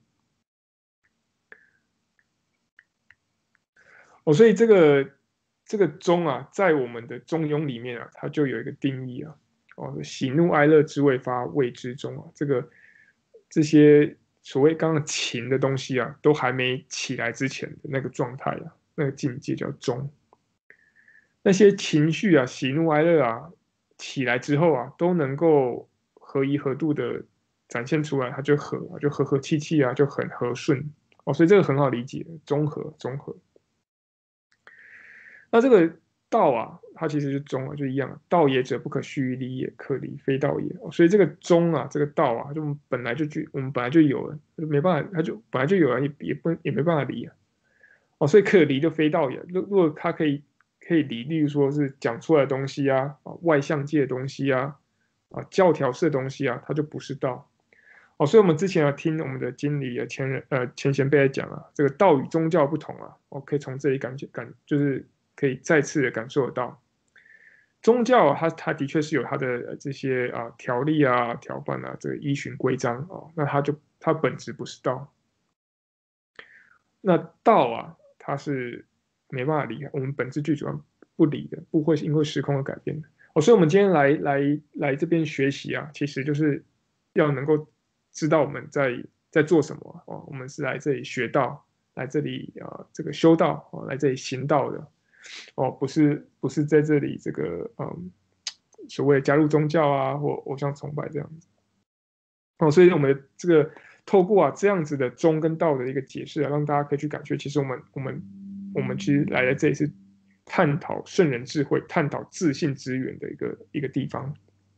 所以这个中在我们的中庸里面它就有一个定义喜怒哀乐之未发，谓之中这些所谓刚刚情的东西都还没起来之前的那个状态那个境界叫中。那些情绪喜怒哀乐起来之后都能够合宜合度的展现出来，它就和和气气就很和顺所以这个很好理解，中和。那这个道它其实是中就一样，道也者不可虚于离也，可离非道也所以这个中这个道就我们本来就有了，就没办法，它就本来就有了，也没办法离所以可离就非道也。如果它可以离，例如说是讲出来的东西外向界的东西教条式的东西它就不是道所以我们之前听我们的经理前贤辈在讲这个道与宗教不同可以从这里就是可以再次的感受得到，宗教它的确是有它的这些条例条范这个依循规章那它本质不是道。那道它是没办法离开，我们本质最主要不离的，不会因为时空而改变的所以我们今天来这边学习其实就是要能够知道我们在做什么我们是来这里学道，来这里这个修道来这里行道的不是在这里这个所谓加入宗教或偶像崇拜这样子所以我们这个透过这样子的中跟道的一个解释让大家可以去感觉，其实我们其实来这里是探讨圣人智慧，探讨自信之源的一个地方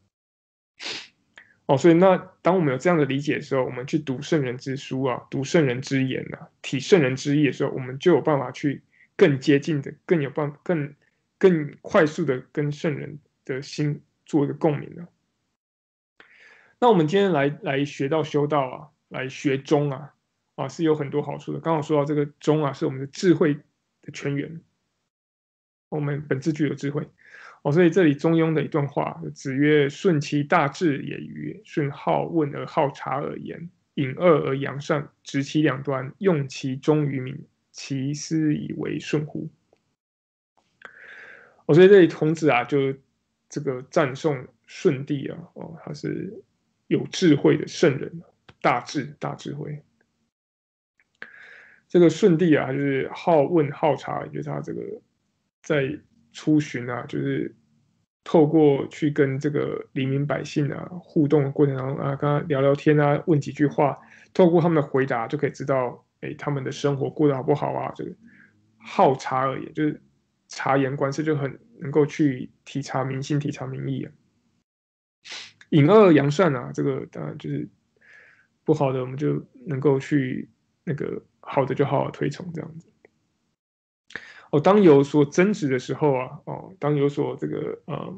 所以那当我们有这样的理解的时候，我们去读圣人之书读圣人之言体圣人之意的时候，我们就有办法去更接近的更快速的跟圣人的心做一个共鸣那我们今天来学到修道来学中是有很多好处的。刚好说到这个中是我们的智慧的泉源，我们本质具有智慧所以这里中庸的一段话，子曰：顺其大志也与？顺好问而好察而言，隐恶而扬善，执其两端，用其中于民，其斯以为顺乎？所以这里孔子就这个赞颂舜帝他是有智慧的圣人，大智慧。这个舜帝就是好问好察，就是他这个在出巡就是透过去跟这个黎民百姓互动的过程当中跟他聊聊天问几句话，透过他们的回答就可以知道他们的生活过得好不好这个好察而言，就是察言观色，就很能够去体察民心、体察民意隐恶扬善这个当然就是不好的，我们就能够去那个好的就好好推崇这样子当有所争执的时候当有所这个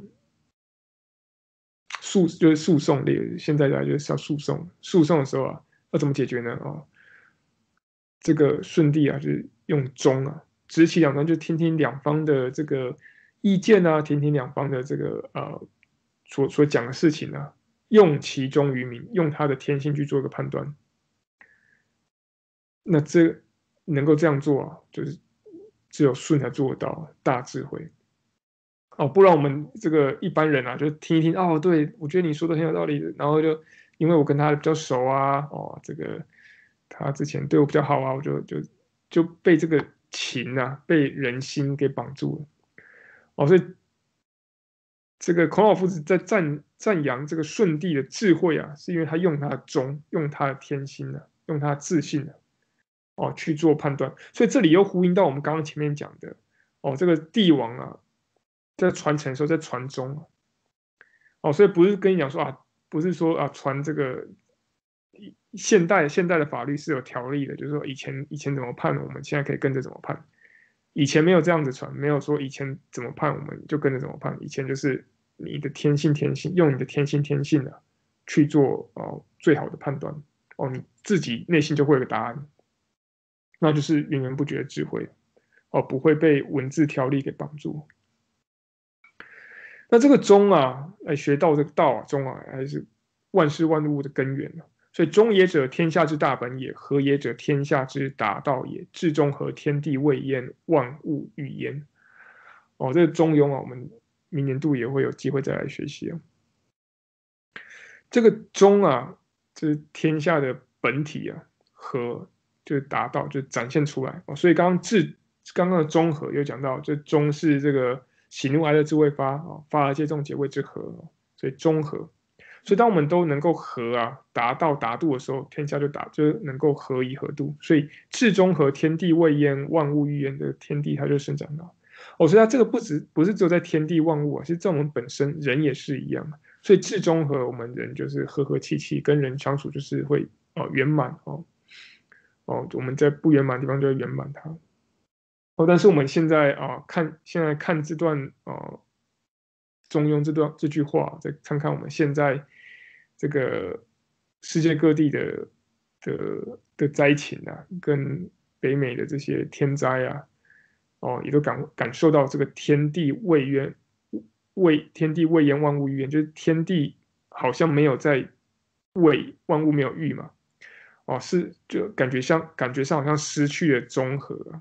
就是诉讼类，现在就是要诉讼的时候要怎么解决呢这个舜帝就是用中执其两端，就听听两方的这个意见听听两方的这个所讲的事情用其中于民，用他的天性去做一个判断。那这能够这样做就是只有舜才做得到大智慧不然我们这个一般人啊，就听一听，对，我觉得你说的很有道理的，然后就因为我跟他比较熟啊，这个他之前对我比较好啊，我就被这个情啊，被人心给绑住了，所以这个孔老夫子在赞扬这个舜帝的智慧啊，是因为他用他的忠，用他的天心啊，用他的自信啊，去做判断，所以这里又呼应到我们刚刚前面讲的这个帝王啊，在传承的时候在传宗所以不是跟你讲说不是说传这个现代的法律是有条例的，就是说以前怎么判，我们现在可以跟着怎么判。以前没有这样子传，没有说以前怎么判我们就跟着怎么判。以前就是你的天性，用你的天性去做最好的判断你自己内心就会有个答案，那就是源源不绝的智慧不会被文字条例给绑住。那这个忠啊，学道这个道忠还是万事万物的根源所以忠也者，天下之大本也；和也者，天下之达道也。至忠和，天地未焉，万物欲焉。这个中庸我们明年度也会有机会再来学习这个忠就是天下的本体和就是达到，就展现出来所以刚刚的中和有讲到，这忠是这个喜怒哀乐之未发发而皆众皆谓之和所以中和。所以当我们都能够和达到达度的时候，天下就能够合宜合度。所以至中和，天地未焉，万物欲焉的天地它就生长到所以它这个不是只有在天地万物其实在我们本身人也是一样。所以至中和，我们人就是和和气气，跟人相处就是会圆满我们在不圆满的地方就会圆满它但是我们现在看这段中庸这句话，再看看我们现在这个世界各地的灾情跟北美的这些天灾也都感受到这个天地未焉，万物欲焉，就是天地好像没有在为万物没有欲嘛就感觉上好像失去了中和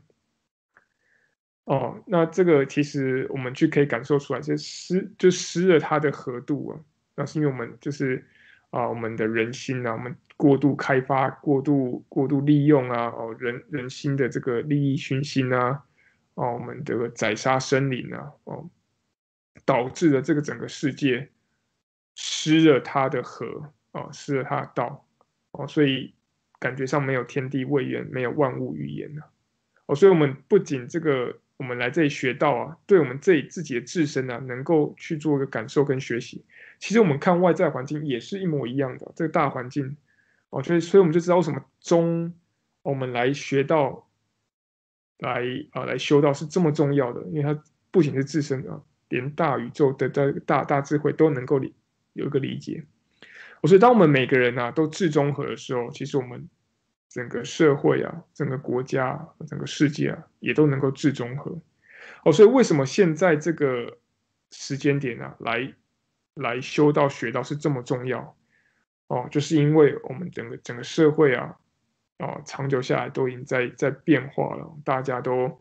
那这个其实我们可以感受出来，就失了它的合度那是因为我们就是我们的人心我们过度开发、过度利用人心的这个利益熏心我们这个宰杀生灵导致了这个整个世界失了它的和失了它的道所以感觉上没有天地未焉，没有万物欲焉所以我们不仅我们来这里学到对我们自己的自身能够去做一个感受跟学习。其实我们看外在环境也是一模一样的，这个大环境所以我们就知道为什么我们来学到来修道是这么重要的，因为它不仅是自身连大宇宙的大智慧都能够有一个理解所以当我们每个人都至中和的时候，其实我们整个社会整个国家整个世界也都能够至中和所以为什么现在这个时间点来修道学道是这么重要就是因为我们整个社会长久下来都已经在变化了，大家都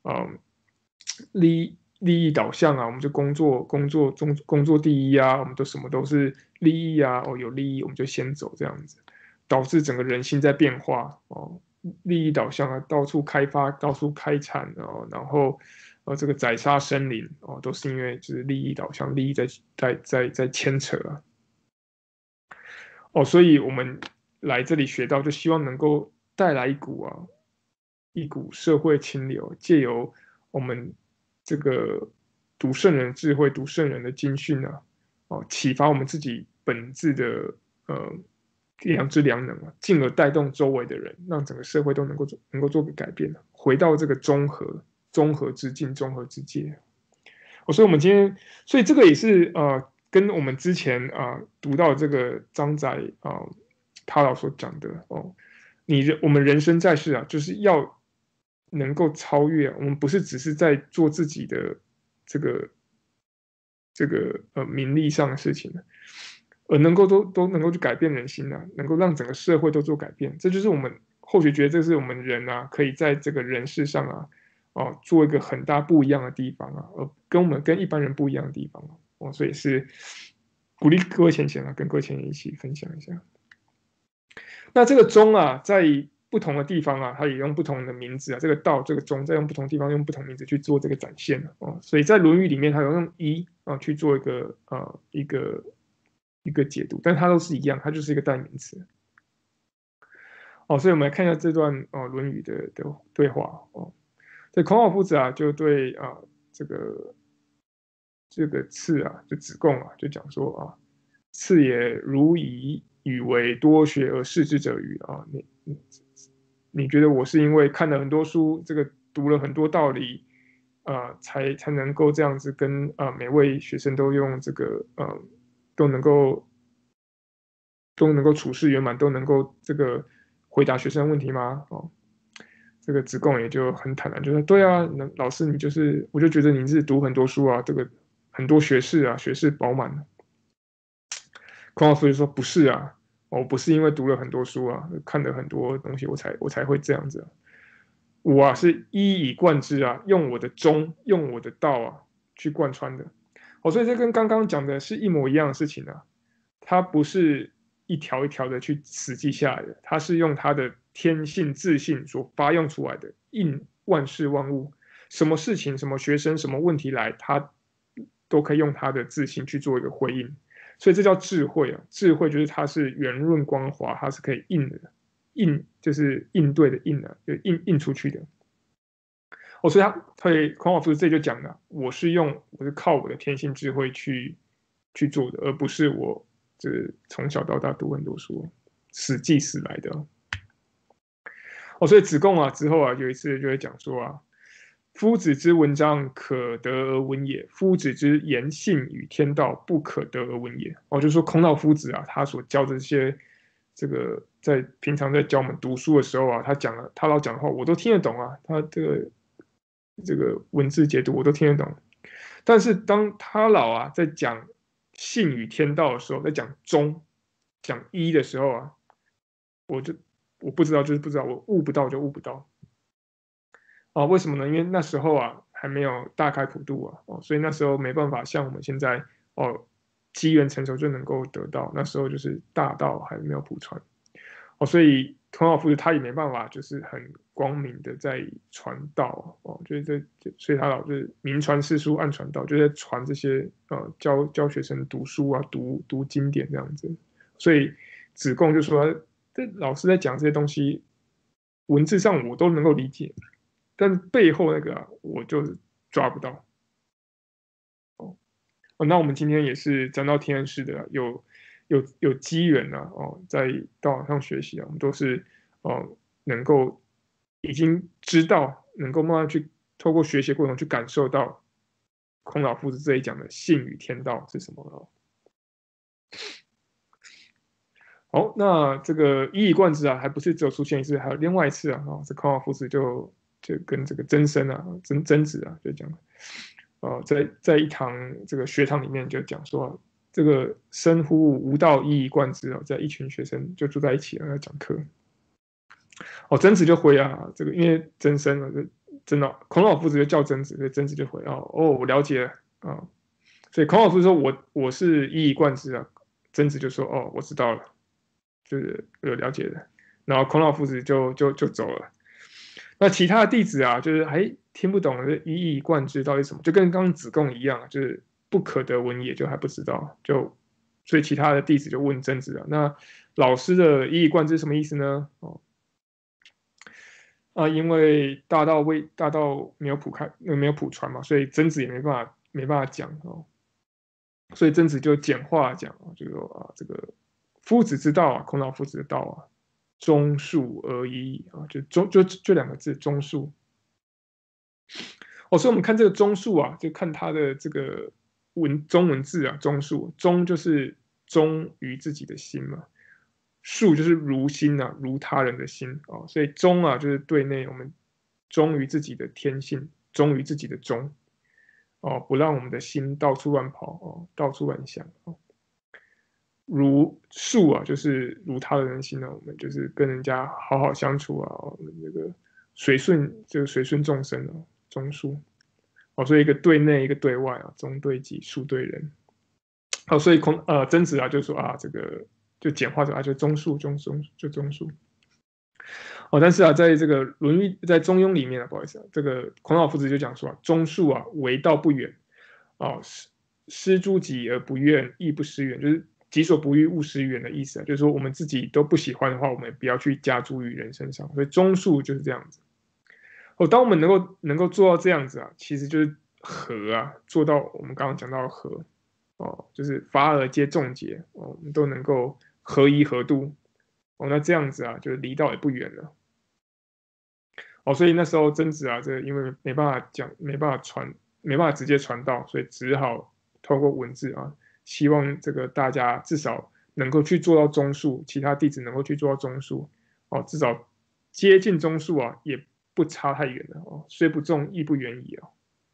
利益导向我们就工作第一我们都什么都是利益有利益我们就先走这样子，导致整个人心在变化利益导向到处开发，到处开采然后这个宰杀生灵都是因为就是利益导向，利益在牵扯所以我们来这里学到，就希望能够带来一股社会清流，借由我们这个读圣人智慧、读圣人的经训启发我们自己本质的良知良能进而带动周围的人，让整个社会都能够做个改变回到这个中和之境、中和之界所以我们今天，所以这个也是跟我们之前读到这个张载他老所讲的我们人生在世就是要能够超越我们不是只是在做自己的这个名利上的事情而能够都能够去改变人心能够让整个社会都做改变，这就是我们或许觉得这是我们人可以在这个人世上做一个很大不一样的地方啊，跟一般人不一样的地方所以是鼓励各位前贤啊，跟各位前贤一起分享一下。那这个钟啊，在不同的地方啊，它也用不同的名字啊，这个道这个钟在用不同地方用不同名字去做这个展现所以在《论语》里面，它有用一去做一个解读，但它都是一样，它就是一个代名词所以我们来看一下这段《论语》的对话这孔老夫子啊，就对这个次啊，就子贡啊，就讲说次也如以语为多学而视之者与你觉得我是因为看了很多书，这个读了很多道理才能够这样子跟每位学生都用这个都能够处事圆满，都能够这个回答学生问题吗？这个子贡也就很坦然，就说对啊，老师你就是我就觉得你是读很多书啊，这个很多学识啊，学识饱满。孔老夫子说不是啊，我不是因为读了很多书啊，看了很多东西我才会这样子我是一以贯之啊，用我的忠，用我的道啊去贯穿的所以这跟刚刚讲的是一模一样的事情啊，它不是一条一条的去死记下来的，它是用它的天性自信所发用出来的，应万事万物，什么事情什么学生什么问题来，它都可以用它的自信去做一个回应，所以这叫智慧智慧就是它是圆润光滑，它是可以应的，就是应对的应就应出去的所以孔老夫子这就讲了，我是靠我的天性智慧去做的，而不是我从小到大读很多书死记死来的所以子贡之后有一次就会讲说夫子之文章可得而闻也，夫子之言信与天道不可得而闻也就是说孔老夫子他所教的这些这个在平常在教我们读书的时候他老讲的话我都听得懂他这个文字解读我都听得懂，但是当他老在讲信与天道的时候，在讲忠讲一的时候我不知道就是不知道，我悟不到就悟不到为什么呢？因为那时候还没有大开普度所以那时候没办法像我们现在机缘成熟就能够得到，那时候就是大道还没有普传所以孔老夫子他也没办法就是很光明的在传道所以他老是明传世书暗传道，就在传这些教学生读书读经典这样子，所以子贡就说这老师在讲这些东西文字上我都能够理解，但是背后那个我就是抓不到那我们今天也是讲到天恩师的有机缘在道场上学习我们都是能够已经知道，能够慢慢去透过学习过程去感受到孔老夫子这里讲的信与天道是什么好，那这个一以贯之还不是只有出现一次，还有另外一次这孔老夫子就跟这个曾参曾子就讲在一堂这个学堂里面就讲说这个生乎吾道一以贯之在一群学生就住在一起要讲课曾子就回这个因为曾参真的孔老夫子就叫曾子，所以曾子就回我了解了所以孔老夫子说我是一以贯之曾子就说我知道了，就是有了解的，然后孔老夫子就走了。那其他的弟子就是还听不懂一以贯之到底什么，就跟刚刚子贡一样就是不可得闻也，就还不知道，所以其他的弟子就问曾子那老师的一以贯之什么意思呢？因为大道没有普传嘛，所以曾子也没办法讲所以曾子就简化讲就说这个夫子之道孔老夫子的道忠恕而已就两个字忠恕所以我们看这个忠恕就看他的这个中文字忠恕，忠就是忠于自己的心嘛，恕就是如心如他人的心所以忠就是对内我们忠于自己的天性，忠于自己的忠不让我们的心到处乱跑到处乱想如恕就是如他人的心我们就是跟人家好好相处我们这个随顺众生中数。所以一个对内，一个对外啊，中对己，数对人。所以曾子啊就说啊，这个就简化成就中数，中数。但是啊，在这个《论语》在《中庸》里面啊，不好意思啊，这个孔老夫子就讲说中数啊，为道不远施诸己而不怨，亦不施远，就是己所不欲，勿施于人的意思啊，就是说我们自己都不喜欢的话，我们不要去加诸于人身上。所以中数就是这样子。当我们能够做到这样子啊，其实就是和啊，做到我们刚刚讲到的和就是法而皆众节我们都能够合宜合度那这样子啊，就是离道也不远了。所以那时候曾子啊，这因为没办法讲，没办法直接传道，所以只好透过文字啊，希望这个大家至少能够去做到中数，其他弟子能够去做到中数至少接近中数啊，也不差太远了虽不中，亦不远矣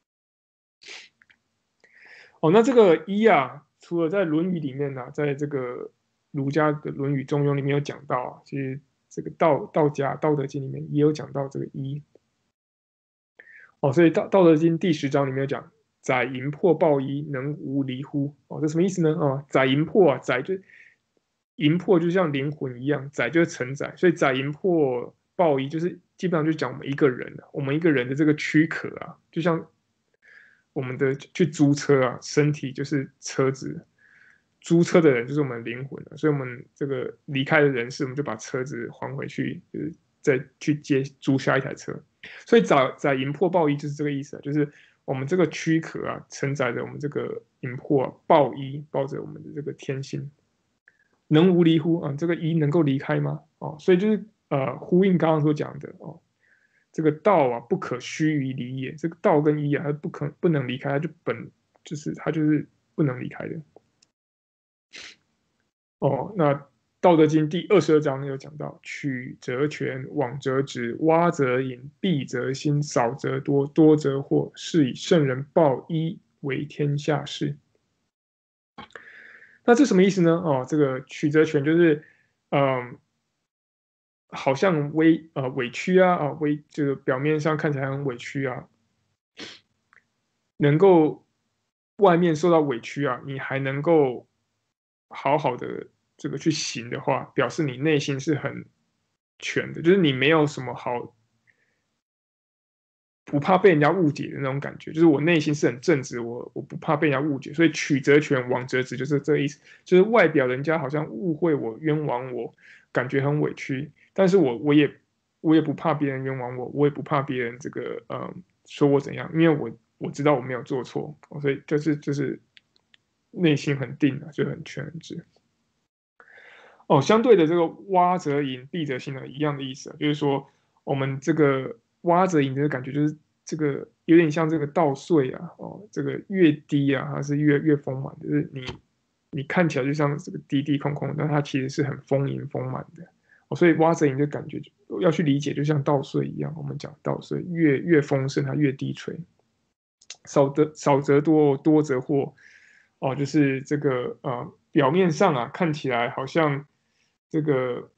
那这个一啊，除了在《论语》里面呢，在这个儒家的《论语》《中庸》里面有讲到其实这个道家《道德经》里面也有讲到这个一所以道德经第10章里面有讲载淫魄抱一，能无离乎这什么意思呢载淫魄载就淫魄就像灵魂一样，载就是承载，所以载淫魄抱一就是基本上就讲我们一个人的这个躯壳啊，就像我们的去租车啊，身体就是车子，租车的人就是我们的灵魂所以我们这个离开的人世，我们就把车子还回去，就是再去租下一台车。所以载淫魄抱一就是这个意思就是我们这个躯壳啊，承载着我们这个淫魄抱一，抱着我们的这个天性，能无离乎这个一能够离开吗所以就是呼应刚刚所讲的这个道啊，不可虚于离也。这个道跟一啊，它不能离开，它就是不能离开的。那《道德经》第22章有讲到：曲则全，枉则直，洼则盈，敝则新，少则多，多则惑。是以圣人抱一为天下事。那这什么意思呢？这个曲则全就是好像委屈啊这个表面上看起来很委屈啊，能够外面受到委屈啊，你还能够好好的这个去行的话，表示你内心是很全的，就是你没有什么好不怕被人家误解的那种感觉，就是我内心是很正直，我不怕被人家误解，所以曲则全，枉则直，就是这个意思，就是外表人家好像误会我、冤枉我，感觉很委屈，但是我也不怕别人冤枉我，我也不怕别人这个说我怎样，因为我知道我没有做错，所以就是内心很定就很全很直。相对的这个洼则盈，敝则新一样的意思就是说我们这个洼则盈的感觉就是这个有点像这个稻穗啊这个越低啊它是越丰满，就是你看起来就像这个低低空空，但它其实是很丰盈丰满的所以洼则盈的感觉要去理解，就像稻穗一样，我们讲稻穗越丰盛它越低垂，少则多，多则惑就是这个表面上啊看起来好像这个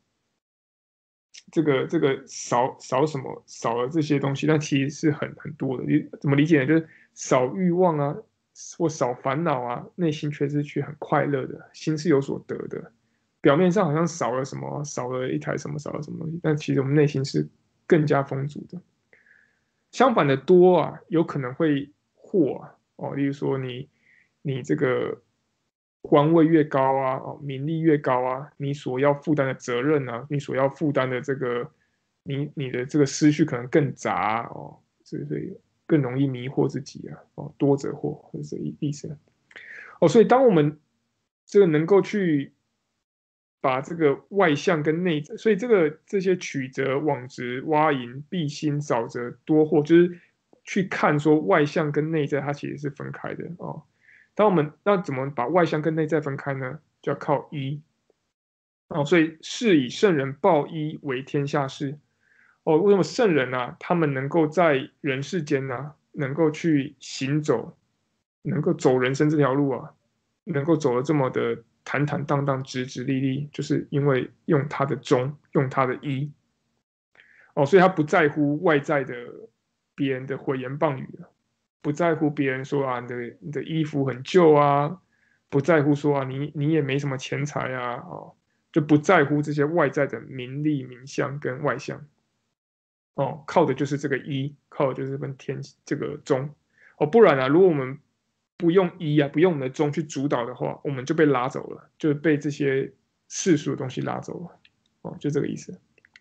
少什么少了这些东西，但其实是很多的。你怎么理解呢？就是少欲望啊，或少烦恼啊，内心却很快乐的，心是有所得的。表面上好像少了什么，少了一台什么，少了什么东西，但其实我们内心是更加丰足的。相反的多啊，有可能会惑例如说你这个官位越高啊名利越高啊，你所要负担的责任啊，你所要负担的这个你的这个思绪可能更杂所以更容易迷惑自己多则惑，这是意思所以当我们这个能够去把这个外向跟内在，所以这些曲折、枉直、洼盈、敝新、少则多惑，就是去看说外向跟内在它其实是分开的当我们那怎么把外向跟内在分开呢？就要靠一所以是以圣人抱一为天下事为什么圣人啊他们能够在人世间啊能够去行走，能够走人生这条路啊，能够走得这么的坦坦荡荡、直直立立，就是因为用他的一所以他不在乎外在的别人的毁言谤语了，不在乎别人说啊你的衣服很旧啊，不在乎说啊你也没什么钱财啊，哦，就不在乎这些外在的名利名相跟外相，哦，靠的就是这个一，靠的就是份天这个中，哦，不然啊，如果我们不用一啊，不用我们的中去主导的话，我们就被拉走了，就被这些世俗的东西拉走了，哦，就这个意思。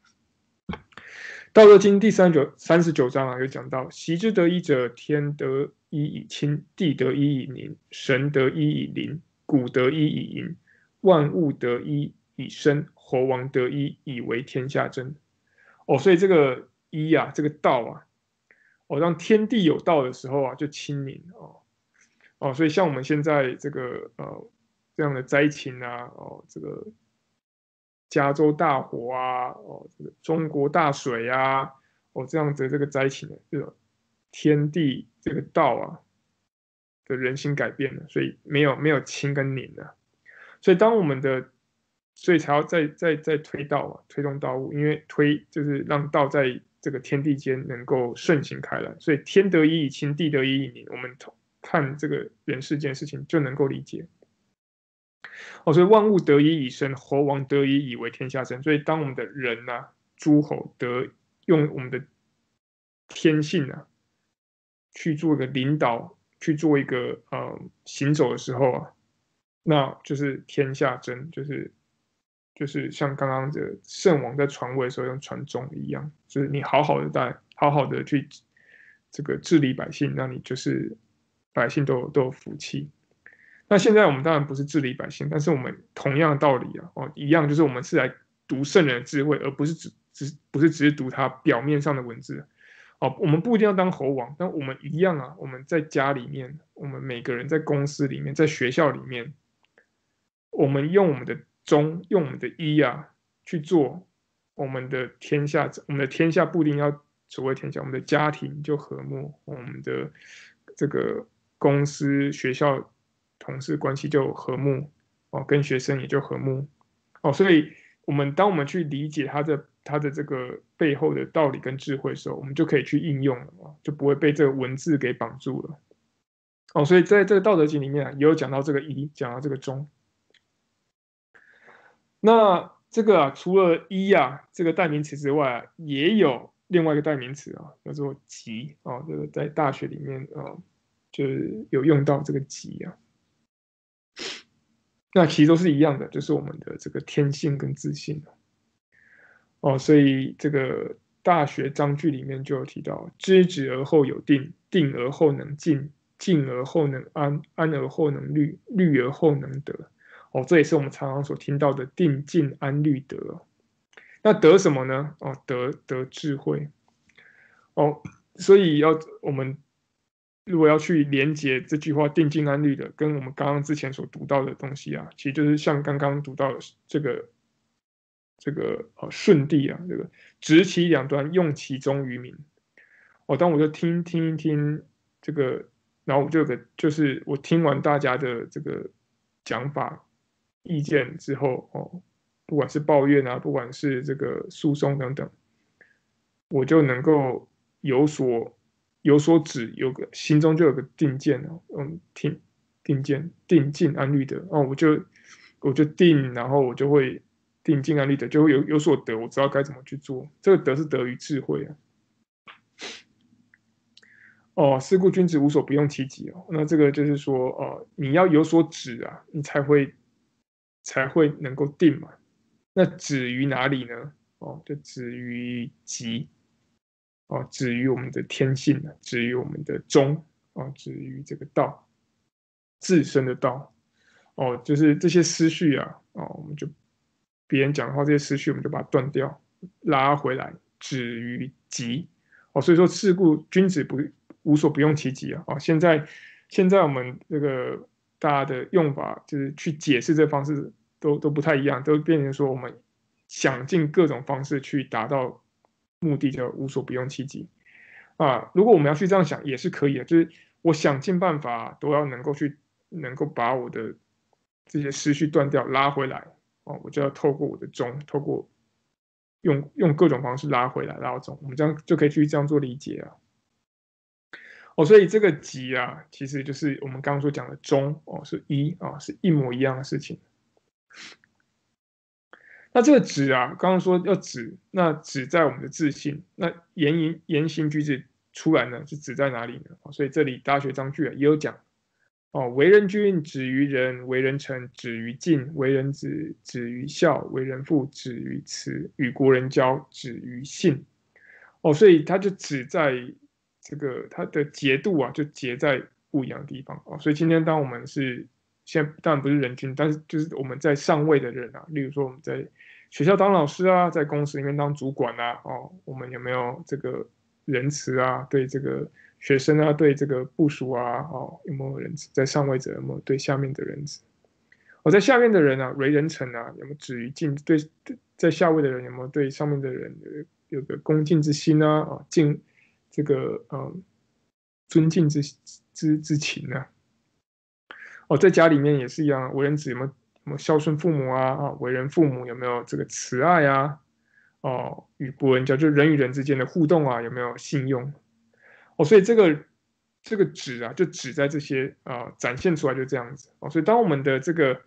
道德经第39章啊，有讲到：习之得一者，天得一以亲，地得一以宁，神得一以灵，谷得一以盈，万物得一以生，侯王得一以为天下真。哦，所以这个一啊，这个道啊，哦，让天地有道的时候啊，就清宁哦，所以像我们现在这个这样的灾情啊，哦，这个加州大火啊，哦，这个中国大水啊，哦，这样子的这个灾情呢，这个天地这个道啊的人心改变了，所以没有清跟宁了，所以当我们的，所以才要再推道啊，推动道物，因为推就是让道在这个天地间能够顺行开来，所以天得一以清，地得一以宁，我们看这个人世间事情就能够理解。哦，所以万物得一以生，侯王得一以为天下真。所以当我们的人啊，诸侯用我们的天性啊，去做一个领导，去做一个行走的时候啊，那就是天下真，就是像刚刚的圣王在传位的时候用传宗一样，就是你好好的去这个治理百姓，那你就是百姓都有福气。那现在我们当然不是治理百姓，但是我们同样的道理啊，一样就是我们是来读圣人的智慧，而不是只是读他表面上的文字。哦，我们不一定要当侯王，但我们一样啊，我们在家里面，我们每个人在公司里面，在学校里面，我们用我们的中，用我们的一啊去做我们的天下，我们的天下不一定要所谓天下，我们的家庭就和睦，我们的这个公司、学校、同事关系就和睦，哦，跟学生也就和睦，哦，所以当我们去理解他的这个背后的道理跟智慧的时候，我们就可以去应用了，就不会被这个文字给绑住了。哦，所以在这个《道德经》里面啊，也有讲到这个一，讲到这个中。那这个啊，除了一啊这个代名词之外啊，也有另外一个代名词啊，叫做极啊。这个在大学里面啊，就是有用到这个极啊。那其实都是一样的，就是我们的这个天性跟自信哦。所以这个《大学》章句里面就有提到：知止而后有定，定而后能静，静而后能安，安而后能虑，虑而后能得。哦，这也是我们常常所听到的定、静、安、虑、得。那得什么呢？哦，得智慧。哦，所以我们如果要去连接这句话定、静、安、虑的，跟我们刚刚之前所读到的东西啊，其实就是像刚刚读到的这个顺地啊，这个执其两端，用其中于民。哦，当我就听这个，然后我就是我听完大家的这个讲法。意见之后哦，不管是抱怨啊，不管是这个诉讼等等，我就能够有所指，心中就有个定见哦，定见定静安虑得哦，我就定，然后我就会定静安虑得，就会有所得，我知道该怎么去做。这个得是得于智慧啊。哦，是故君子无所不用其极哦。那这个就是说，你要有所指啊，你才会能够定嘛。那止于哪里呢？哦，就止于极，哦，止于我们的天性，止于我们的中，哦，止于这个道，自身的道。哦，就是这些思绪啊，哦，我们就别人讲的话，这些思绪我们就把它断掉，拉回来，止于极。哦，所以说是故君子无所不用其极啊。哦，现在我们这个大家的用法，就是去解释这方式都不太一样，都变成说我们想尽各种方式去达到目的，叫无所不用其极啊。如果我们要去这样想，也是可以的，就是我想尽办法都要能够把我的这些思绪断掉，拉回来哦，我就要透过我的中，透过用各种方式拉回来，拉到中，我们这样就可以去这样做理解啊。 所以这个己啊，其实就是我们刚刚所讲的中是一是一模一样的事情。那这个止啊，刚刚说要止，那止在我们的自信，那言行举止出来呢，是止在哪里呢？所以这里大学章句也有讲为人君止于仁，为人臣止于敬，为人子止于孝，为人父止于慈，与国人交止于信。所以它就止在这个它的节度啊，就节在不一样的地方所以今天当我们现在当然不是人君，但是就是我们在上位的人啊，例如说我们在学校当老师啊，在公司里面当主管啊，我们有没有这个仁慈啊，对这个学生啊，对这个部属啊，有没有仁慈？在上位者有没有对下面的仁慈？在下面的人啊，为人臣啊，有没有止于敬？对，在下位的人有没有对上面的人有个恭敬之心啊？敬这个尊敬之情呢？在家里面也是一样，为人子有没有孝顺父母啊？为人父母有没有这个慈爱啊？与国人交，就人与人之间的互动啊，有没有信用？所以这个止啊，就止在这些展现出来就这样子所以当我们的这个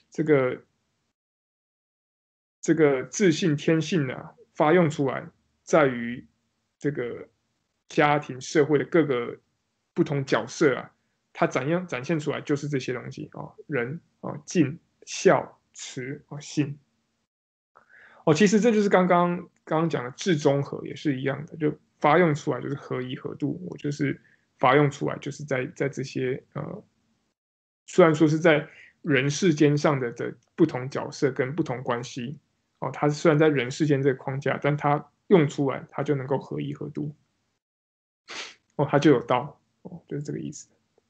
自信天性啊发用出来，在于这个家庭社会的各个不同角色啊，它展现出来就是这些东西仁敬孝慈信其实这就是刚刚讲的至中和也是一样的，就发用出来就是合宜合度，我就是发用出来就是在这些虽然说是在人世间上的不同角色跟不同关系它虽然在人世间这个框架，但它用出来它就能够合宜合度它就有道就是这个意思。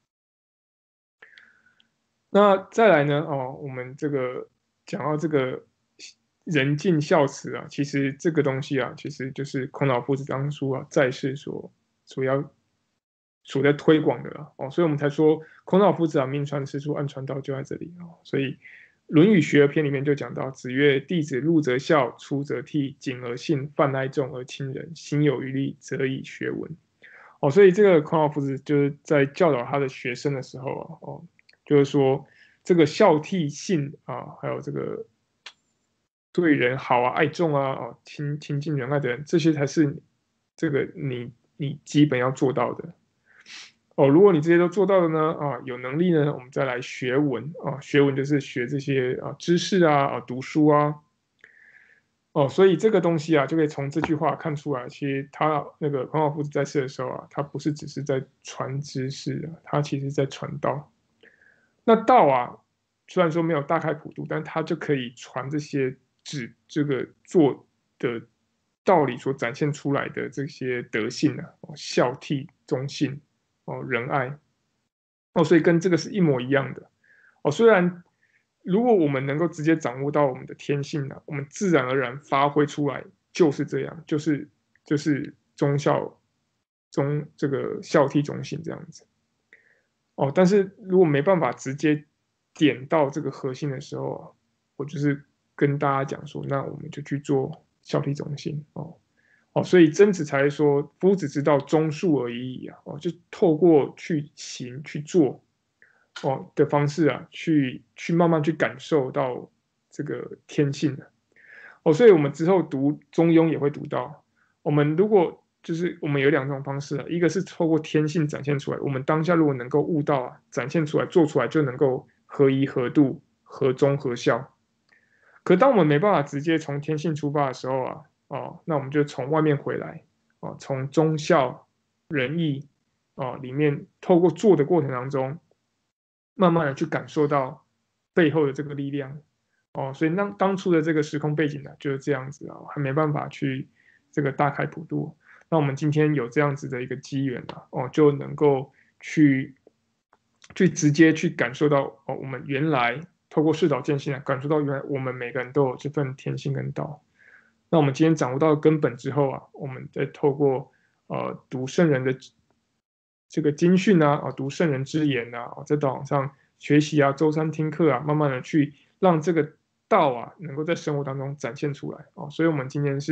那再来呢我们这个讲到这个仁敬孝慈啊，其实这个东西啊，其实就是孔老夫子当初在世所在推广的所以我们才说孔老夫子名传师出，暗传道就在这里所以《论语学而篇》里面就讲到，子曰：弟子入则孝，出则悌，谨而信，泛爱众而亲仁，心有余力，则以学文所以这个孔老夫子就是在教导他的学生的时候就是说这个孝悌信还有这个对人好爱众亲近仁爱的人，这些才是这个你基本要做到的如果你这些都做到了呢有能力呢，我们再来学文学文就是学这些知识读书所以这个东西就可以从这句话看出来，其实他那个孔老夫子在世的时候他不是只是在传知识他其实在传道。那道虽然说没有大开普度，但他就可以传这些这个做的道理所展现出来的这些德性孝悌忠信仁爱所以跟这个是一模一样的虽然如果我们能够直接掌握到我们的天性我们自然而然发挥出来就是这样，就是忠孝这个孝悌忠信这样子但是如果没办法直接点到这个核心的时候我就是跟大家讲说，那我们就去做孝悌忠信所以曾子才说夫子之道忠恕而已矣就透过去行去做的方式去慢慢去感受到这个天性所以我们之后读中庸也会读到，我们如果就是我们有两种方式一个是透过天性展现出来，我们当下如果能够悟到展现出来做出来就能够合宜合度合忠合孝。可当我们没办法直接从天性出发的时候那我们就从外面回来从忠孝仁义里面透过做的过程当中慢慢的去感受到背后的这个力量所以当初的这个时空背景就是这样子还没办法去这个大开普度。那我们今天有这样子的一个机缘就能够去直接去感受到我们原来透过视导见性感受到原来我们每个人都有这份天性跟道。那我们今天掌握到根本之后我们再透过读圣人的这个经训读圣人之言在道场上学习周三听课慢慢的去让这个道能够在生活当中展现出来所以我们今天是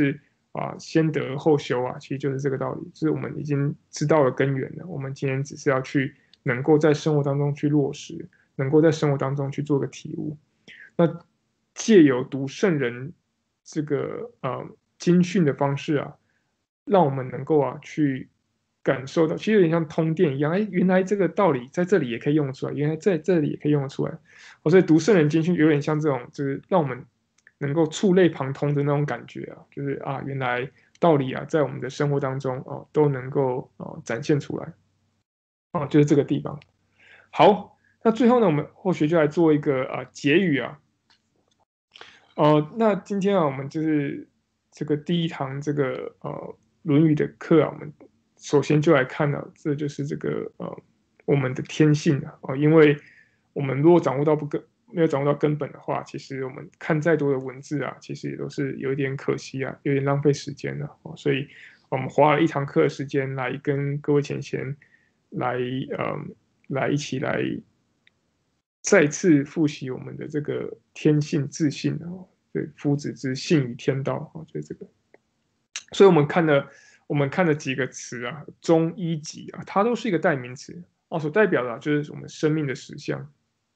先得后修啊，其实就是这个道理，就是我们已经知道了根源了，我们今天只是要去能够在生活当中去落实，能够在生活当中去做个体悟。那借由读圣人这个经训的方式啊，让我们能够去感受到，其实有点像通电一样，原来这个道理在这里也可以用得出来，原来在这里也可以用得出来。所以读圣人经训有点像这种，就是让我们能够触类旁通的那种感觉啊，就是原来道理在我们的生活当中都能够展现出来就是这个地方。好，那最后呢，我们或许就来做一个结语啊。那今天我们就是这个第一堂这个《论语》的课我们首先就来看这就是这个我们的天性因为我们如果没有掌握到根本的话，其实我们看再多的文字其实也都是有一点可惜有点浪费时间了所以我们花了一堂课的时间来跟各位前贤来一起来再次复习我们的这个天性自信对，夫子之性与天道就是这个。所以我们看了几个词中一己它都是一个代名词所代表的就是我们生命的实相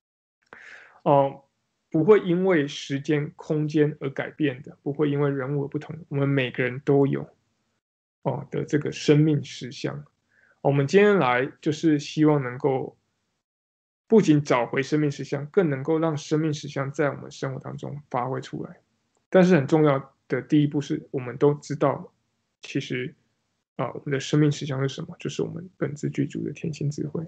不会因为时间空间而改变的，不会因为人物而不同，我们每个人都有的这个生命实相。我们今天来就是希望能够不仅找回生命实相，更能够让生命实相在我们生活当中发挥出来。但是很重要的第一步是我们都知道，其实我们的生命实相是什么？就是我们本自具足的天性智慧。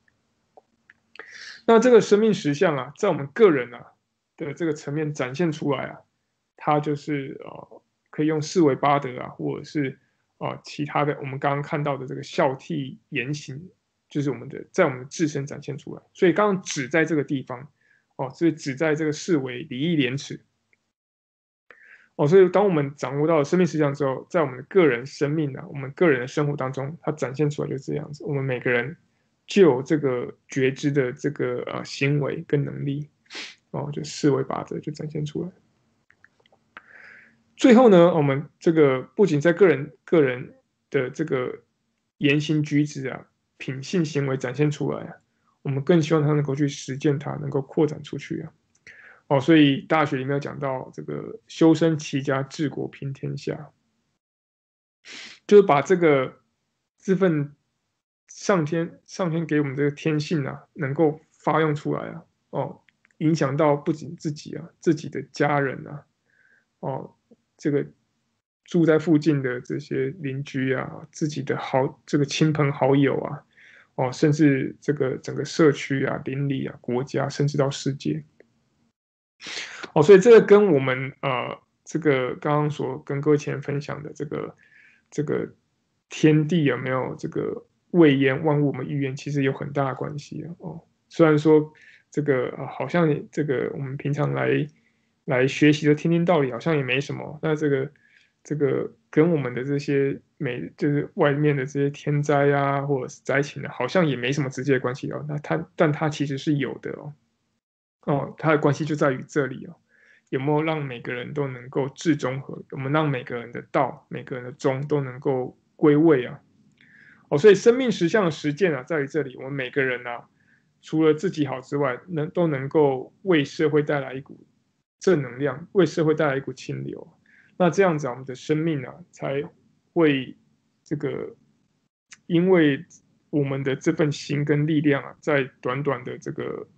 那这个生命实相在我们个人的这个层面展现出来它就是可以用四维八德或者是其他的我们刚刚看到的这个孝悌言行，就是在我们的自身展现出来。所以刚刚只在这个地方所以只在这个四维礼义廉耻所以当我们掌握到了生命实相之后，在我们的个人生命我们个人的生活当中，它展现出来就是这样子。我们每个人就有这个觉知的这个行为跟能力就四维八则就展现出来。最后呢，我们这个不仅在个人的这个言行举止品性行为展现出来我们更希望他能够去实践它，能够扩展出去所以大学里面有讲到这个修身齐家治国平天下，就是把这份上天给我们这个天性能够发用出来影响到不仅自己自己的家人这个住在附近的这些邻居自己的这个亲朋好友甚至这个整个社区邻里国家，甚至到世界所以这个跟我们这个刚刚所跟各位前分享的这个天地有没有这个未焉万物我们欲焉，其实有很大的关系虽然说这个好像这个我们平常来学习的听听道理好像也没什么，那这个跟我们的这些就是外面的这些天灾或者是灾情好像也没什么直接的关系但它其实是有的它的关系就在于这里有没有让每个人都能够至中和，有没有让每个人的道每个人的中都能够归位所以生命实相的实践在于这里，我们每个人除了自己好之外，都能够为社会带来一股正能量，为社会带来一股清流。那这样子我们的生命才会这个因为我们的这份心跟力量在短短的这个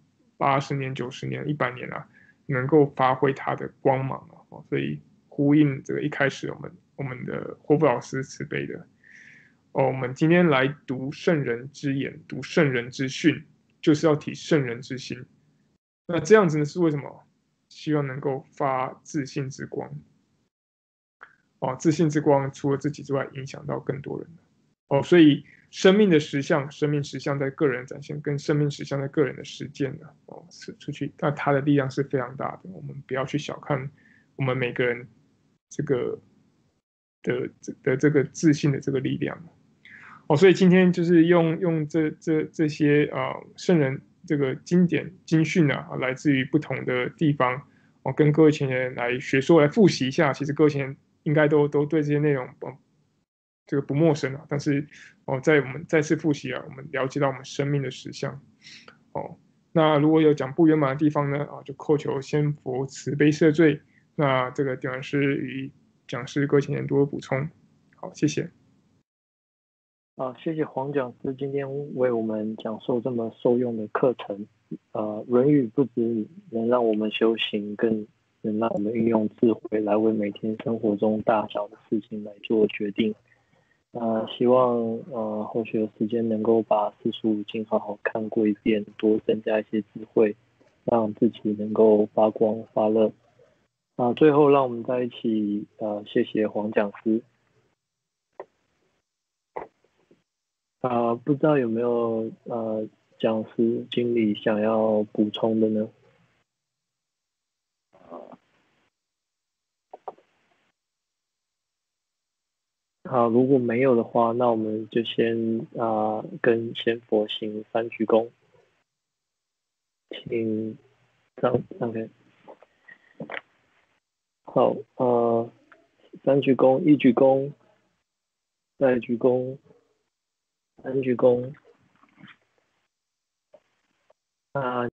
80年90年100年能够发挥它的光芒所以呼应这个一开始我们的霍夫老师慈悲的我们今天来读圣人之言，读圣人之训，就是要体圣人之心。那这样子呢是为什么？希望能够发自信之光自信之光除了自己之外影响到更多人所以生命的实相，生命实相在个人展现，跟生命实相在个人的实践出去，那它的力量是非常大的。我们不要去小看我们每个人这个的这个自信的这个力量所以今天就是用这些圣人这个经典经训来自于不同的地方跟各位前人来学说来复习一下。其实各位前人应该都对这些内容这个不陌生啊。但是在我们再次复习啊，我们了解到我们生命的实相。那如果有讲不圆满的地方呢，就叩求先佛慈悲赦罪。那这个点完师与讲师各位请多补充。好，谢谢。 谢谢黄讲师今天为我们讲授这么受用的课程。论语不只能让我们修行，更能让我们运用智慧来为每天生活中大小的事情来做决定。希望后续有时间能够把45经好好看过一遍，多增加一些智慧，让自己能够发光发热。最后让我们在一起谢谢黄讲师。不知道有没有讲师经理想要补充的呢？好，如果没有的话，那我们就先跟先佛行3鞠躬，请OK。好，3鞠躬，1鞠躬，再鞠躬，3鞠躬。